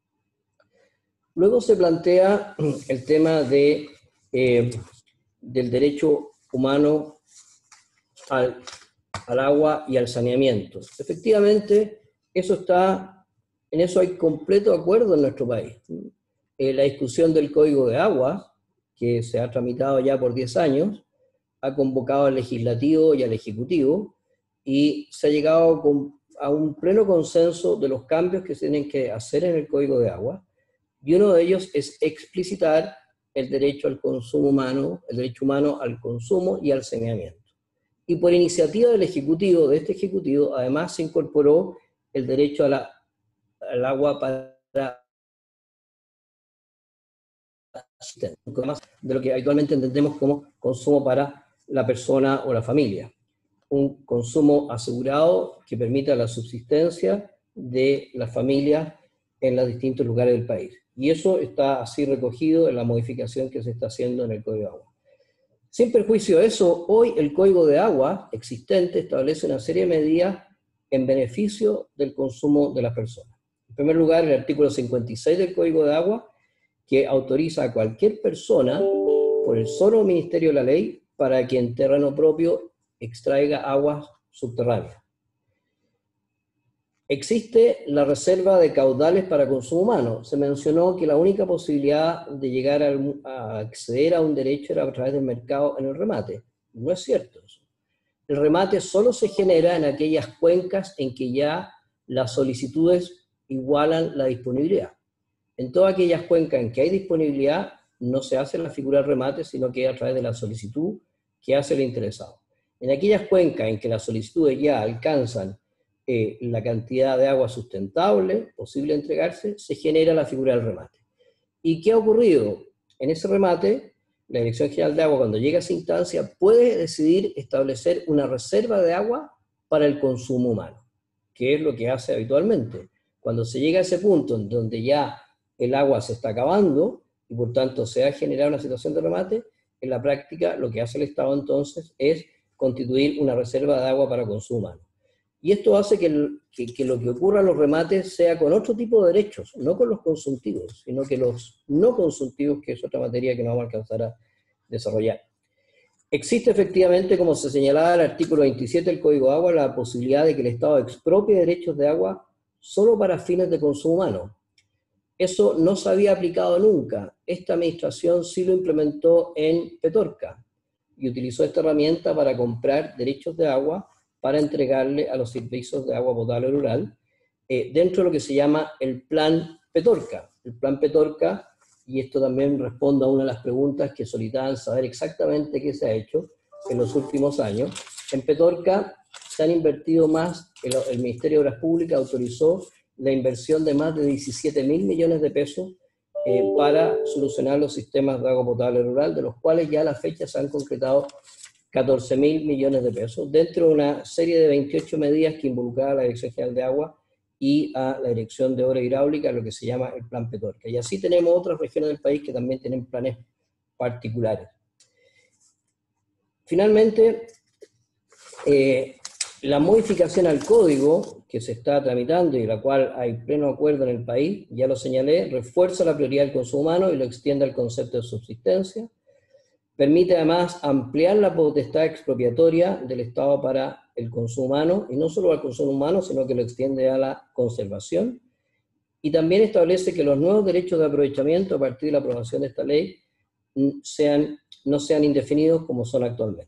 Luego se plantea el tema de, eh, del derecho humano al, al agua y al saneamiento. Efectivamente, eso está, en eso hay completo acuerdo en nuestro país. Eh, la discusión del Código de Agua, que se ha tramitado ya por diez años, ha convocado al Legislativo y al Ejecutivo, y se ha llegado con, a un pleno consenso de los cambios que se tienen que hacer en el Código de Agua, y uno de ellos es explicitar el derecho al consumo humano, el derecho humano al consumo y al saneamiento. Y por iniciativa del Ejecutivo, de este Ejecutivo, además se incorporó el derecho a la, al agua para de lo que habitualmente entendemos como consumo para la persona o la familia. Un consumo asegurado que permita la subsistencia de la familia en los distintos lugares del país. Y eso está así recogido en la modificación que se está haciendo en el Código de Agua. Sin perjuicio de eso, hoy el Código de Agua existente establece una serie de medidas en beneficio del consumo de las personas. En primer lugar, el artículo cincuenta y seis del Código de Agua, que autoriza a cualquier persona, por el solo ministerio de la ley, para que en terreno propio extraiga aguas subterráneas. Existe la reserva de caudales para consumo humano. Se mencionó que la única posibilidad de llegar a, a acceder a un derecho era a través del mercado en el remate. No es cierto eso. El remate solo se genera en aquellas cuencas en que ya las solicitudes igualan la disponibilidad. En todas aquellas cuencas en que hay disponibilidad, no se hace la figura del remate, sino que a través de la solicitud que hace el interesado. En aquellas cuencas en que las solicitudes ya alcanzan eh, la cantidad de agua sustentable posible de entregarse, se genera la figura del remate. ¿Y qué ha ocurrido? En ese remate, la Dirección General de Agua, cuando llega a esa instancia, puede decidir establecer una reserva de agua para el consumo humano, que es lo que hace habitualmente. Cuando se llega a ese punto en donde ya el agua se está acabando, y por tanto se ha generado una situación de remate, en la práctica lo que hace el Estado entonces es constituir una reserva de agua para consumo humano. Y esto hace que, el, que, que lo que ocurra en los remates sea con otro tipo de derechos, no con los consuntivos, sino que los no consuntivos, que es otra materia que no vamos a alcanzar a desarrollar. Existe efectivamente, como se señalaba en el artículo veintisiete del Código de Agua, la posibilidad de que el Estado expropie derechos de agua solo para fines de consumo humano. Eso no se había aplicado nunca. Esta administración sí lo implementó en Petorca y utilizó esta herramienta para comprar derechos de agua para entregarle a los servicios de agua potable rural, eh, dentro de lo que se llama el Plan Petorca. El Plan Petorca, y esto también responde a una de las preguntas que solicitaban saber exactamente qué se ha hecho en los últimos años. En Petorca se han invertido más, el, el Ministerio de Obras Públicas autorizó la inversión de más de diecisiete mil millones de pesos eh, para solucionar los sistemas de agua potable rural, de los cuales ya a la fecha se han concretado catorce mil millones de pesos, dentro de una serie de veintiocho medidas que involucraba a la Dirección General de Agua y a la Dirección de Obras Hidráulicas, lo que se llama el Plan Petorca. Y así tenemos otras regiones del país que también tienen planes particulares. Finalmente, eh, la modificación al código que se está tramitando y la cual hay pleno acuerdo en el país, ya lo señalé, refuerza la prioridad del consumo humano y lo extiende al concepto de subsistencia. Permite además ampliar la potestad expropiatoria del Estado para el consumo humano, y no solo al consumo humano, sino que lo extiende a la conservación. Y también establece que los nuevos derechos de aprovechamiento a partir de la aprobación de esta ley sean, no sean indefinidos como son actualmente.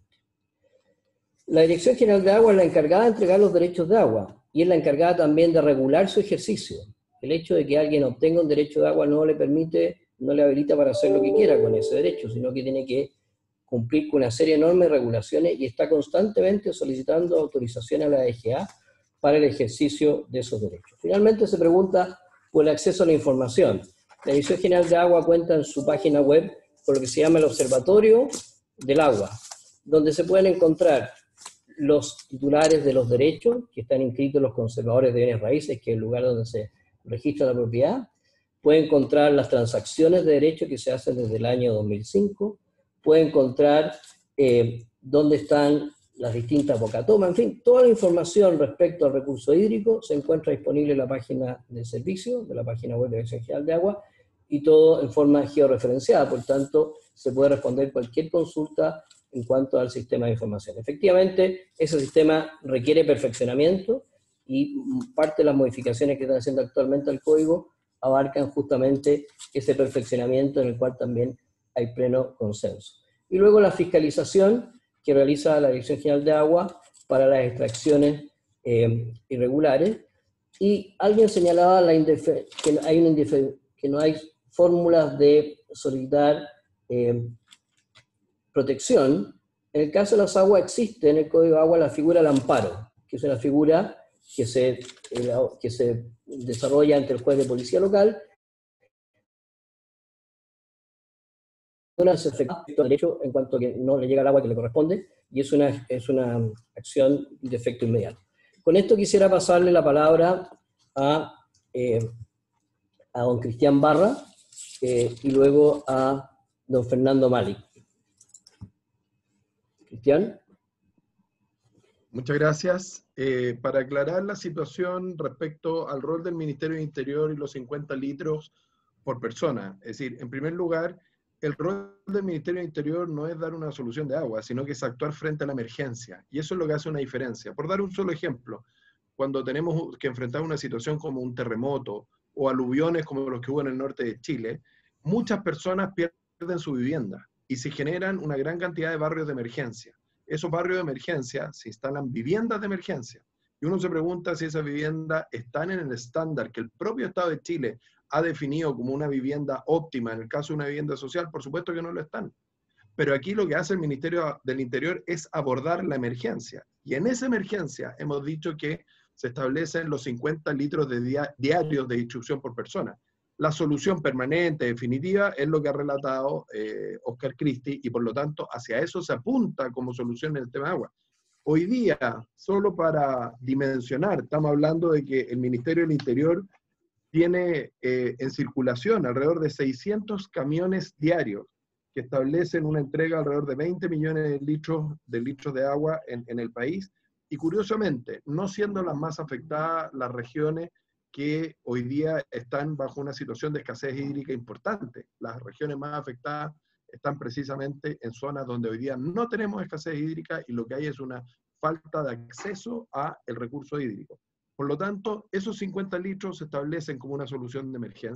La Dirección General de Agua es la encargada de entregar los derechos de agua y es la encargada también de regular su ejercicio. El hecho de que alguien obtenga un derecho de agua no le permite, no le habilita para hacer lo que quiera con ese derecho, sino que tiene que cumplir con una serie enorme de regulaciones y está constantemente solicitando autorización a la D G A para el ejercicio de esos derechos. Finalmente se pregunta por el acceso a la información. La Dirección General de Agua cuenta en su página web con lo que se llama el Observatorio del Agua, donde se pueden encontrar los titulares de los derechos que están inscritos en los conservadores de bienes raíces, que es el lugar donde se registra la propiedad. Puede encontrar las transacciones de derechos que se hacen desde el año dos mil cinco. Puede encontrar eh, dónde están las distintas bocatomas. En fin, toda la información respecto al recurso hídrico se encuentra disponible en la página del servicio, de la página web de la Dirección General de Agua, y todo en forma georreferenciada. Por tanto, se puede responder cualquier consulta en cuanto al sistema de información. Efectivamente, ese sistema requiere perfeccionamiento y parte de las modificaciones que están haciendo actualmente al código abarcan justamente ese perfeccionamiento en el cual también hay pleno consenso. Y luego la fiscalización que realiza la Dirección General de Agua para las extracciones eh, irregulares. Y alguien señalaba la que, hay una que no hay fórmulas de solicitar eh, protección. En el caso de las aguas existe en el Código de Agua la figura del amparo, que es una figura que se, que se desarrolla ante el juez de policía local. No se efectúa derecho en cuanto que no le llega el agua que le corresponde, y es una, es una acción de efecto inmediato. Con esto quisiera pasarle la palabra a, eh, a don Cristian Barra eh, y luego a don Fernando Malik. Cristian. Muchas gracias. Eh, para aclarar la situación respecto al rol del Ministerio del Interior y los cincuenta litros por persona, es decir, en primer lugar, el rol del Ministerio del Interior no es dar una solución de agua, sino que es actuar frente a la emergencia, y eso es lo que hace una diferencia. Por dar un solo ejemplo, cuando tenemos que enfrentar una situación como un terremoto o aluviones como los que hubo en el norte de Chile, muchas personas pierden su vivienda y se generan una gran cantidad de barrios de emergencia. Esos barrios de emergencia se instalan viviendas de emergencia, y uno se pregunta si esas viviendas están en el estándar que el propio Estado de Chile ha definido como una vivienda óptima. En el caso de una vivienda social, por supuesto que no lo están. Pero aquí lo que hace el Ministerio del Interior es abordar la emergencia. Y en esa emergencia hemos dicho que se establecen los cincuenta litros de dia diarios de distribución por persona. La solución permanente, definitiva, es lo que ha relatado eh, Oscar Cristi, y por lo tanto hacia eso se apunta como solución en el tema de agua. Hoy día, solo para dimensionar, estamos hablando de que el Ministerio del Interior tiene eh, en circulación alrededor de seiscientos camiones diarios que establecen una entrega alrededor de veinte millones de litros de, litros de agua en, en el país, y curiosamente, no siendo las más afectadas las regiones que hoy día están bajo una situación de escasez hídrica importante. Las regiones más afectadas están precisamente en zonas donde hoy día no tenemos escasez hídrica y lo que hay es una falta de acceso al recurso hídrico. Por lo tanto, esos cincuenta litros se establecen como una solución de emergencia,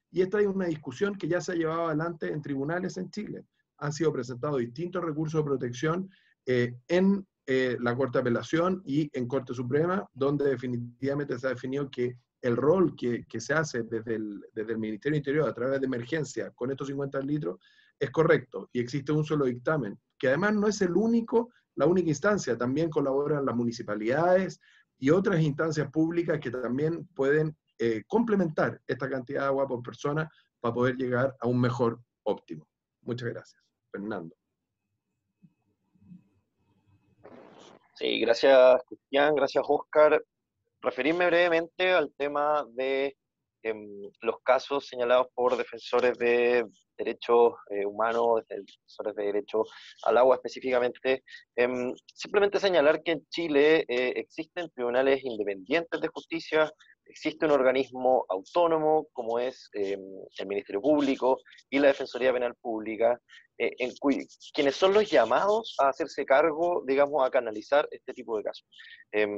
Y esta es una discusión que ya se ha llevado adelante en tribunales en Chile. Han sido presentados distintos recursos de protección eh, en eh, la Corte de Apelación y en Corte Suprema, donde definitivamente se ha definido que el rol que, que se hace desde el, desde el Ministerio del Interior a través de emergencia con estos cincuenta litros es correcto, y existe un solo dictamen, que además no es el único, la única instancia, también colaboran las municipalidades y otras instancias públicas que también pueden eh, complementar esta cantidad de agua por persona para poder llegar a un mejor óptimo. Muchas gracias. Fernando. Sí, gracias Cristian, gracias Óscar. Referirme brevemente al tema de eh, los casos señalados por defensores de derechos eh, humanos, defensores de derechos al agua específicamente. Eh, simplemente señalar que en Chile eh, existen tribunales independientes de justicia, existe un organismo autónomo como es eh, el Ministerio Público y la Defensoría Penal Pública, eh, en quienes son los llamados a hacerse cargo, digamos, a canalizar este tipo de casos. Eh,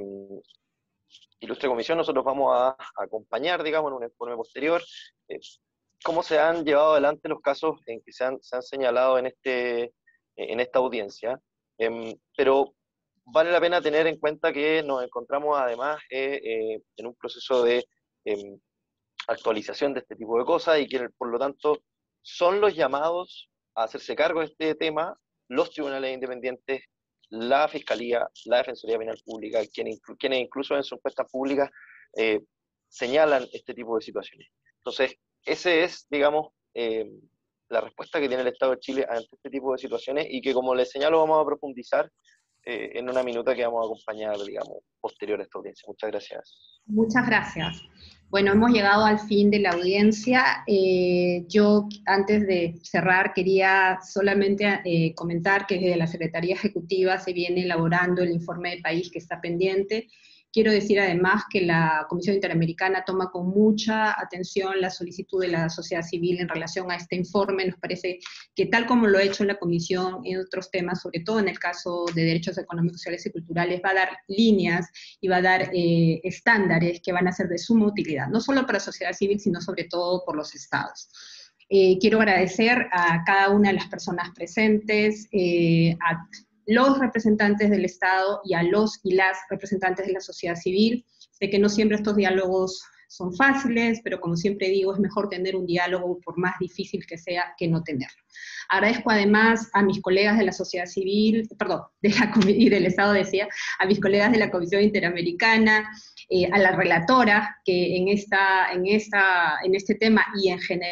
Ilustre Comisión, nosotros vamos a acompañar, digamos, en un informe posterior, eh, cómo se han llevado adelante los casos en que se han, se han señalado en, este, en esta audiencia, eh, pero vale la pena tener en cuenta que nos encontramos además eh, eh, en un proceso de eh, actualización de este tipo de cosas y que por lo tanto son los llamados a hacerse cargo de este tema los tribunales independientes, la Fiscalía, la Defensoría Penal Pública, quienes, quienes incluso en sus encuestas públicas eh, señalan este tipo de situaciones. Entonces, esa es, digamos, eh, la respuesta que tiene el Estado de Chile ante este tipo de situaciones y que, como les señalo, vamos a profundizar eh, en una minuta que vamos a acompañar, digamos, posterior a esta audiencia. Muchas gracias. Muchas gracias. Bueno, hemos llegado al fin de la audiencia. Eh, yo, antes de cerrar, quería solamente eh, comentar que desde la Secretaría Ejecutiva se viene elaborando el informe de país que está pendiente. Quiero decir además que la Comisión Interamericana toma con mucha atención la solicitud de la sociedad civil en relación a este informe. Nos parece que tal como lo ha hecho la Comisión en otros temas, sobre todo en el caso de derechos económicos, sociales y culturales, va a dar líneas y va a dar eh, estándares que van a ser de suma utilidad, no solo para la sociedad civil, sino sobre todo por los estados. Eh, quiero agradecer a cada una de las personas presentes, eh, a los representantes del Estado y a los y las representantes de la sociedad civil. Sé que no siempre estos diálogos son fáciles, pero como siempre digo, es mejor tener un diálogo, por más difícil que sea, que no tenerlo. Agradezco además a mis colegas de la sociedad civil, perdón, de la, y del Estado decía, a mis colegas de la Comisión Interamericana, eh, a la relatora, que en, esta, en, esta, en este tema y en general,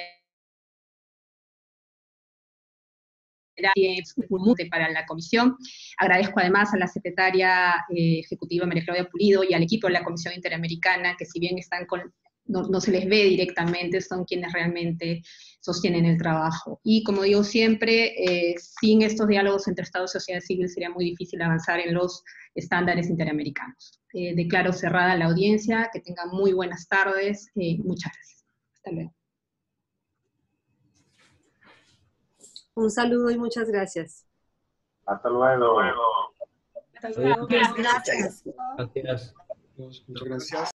para la comisión. Agradezco además a la secretaria eh, ejecutiva María Claudia Pulido y al equipo de la Comisión Interamericana, que si bien están con, no, no se les ve directamente, son quienes realmente sostienen el trabajo. Y como digo siempre, eh, sin estos diálogos entre Estado y sociedad civil sería muy difícil avanzar en los estándares interamericanos. Eh, declaro cerrada la audiencia, que tengan muy buenas tardes, eh, muchas gracias. Hasta luego. Un saludo y muchas gracias. Hasta luego. Hasta luego. Gracias. Gracias. Muchas gracias.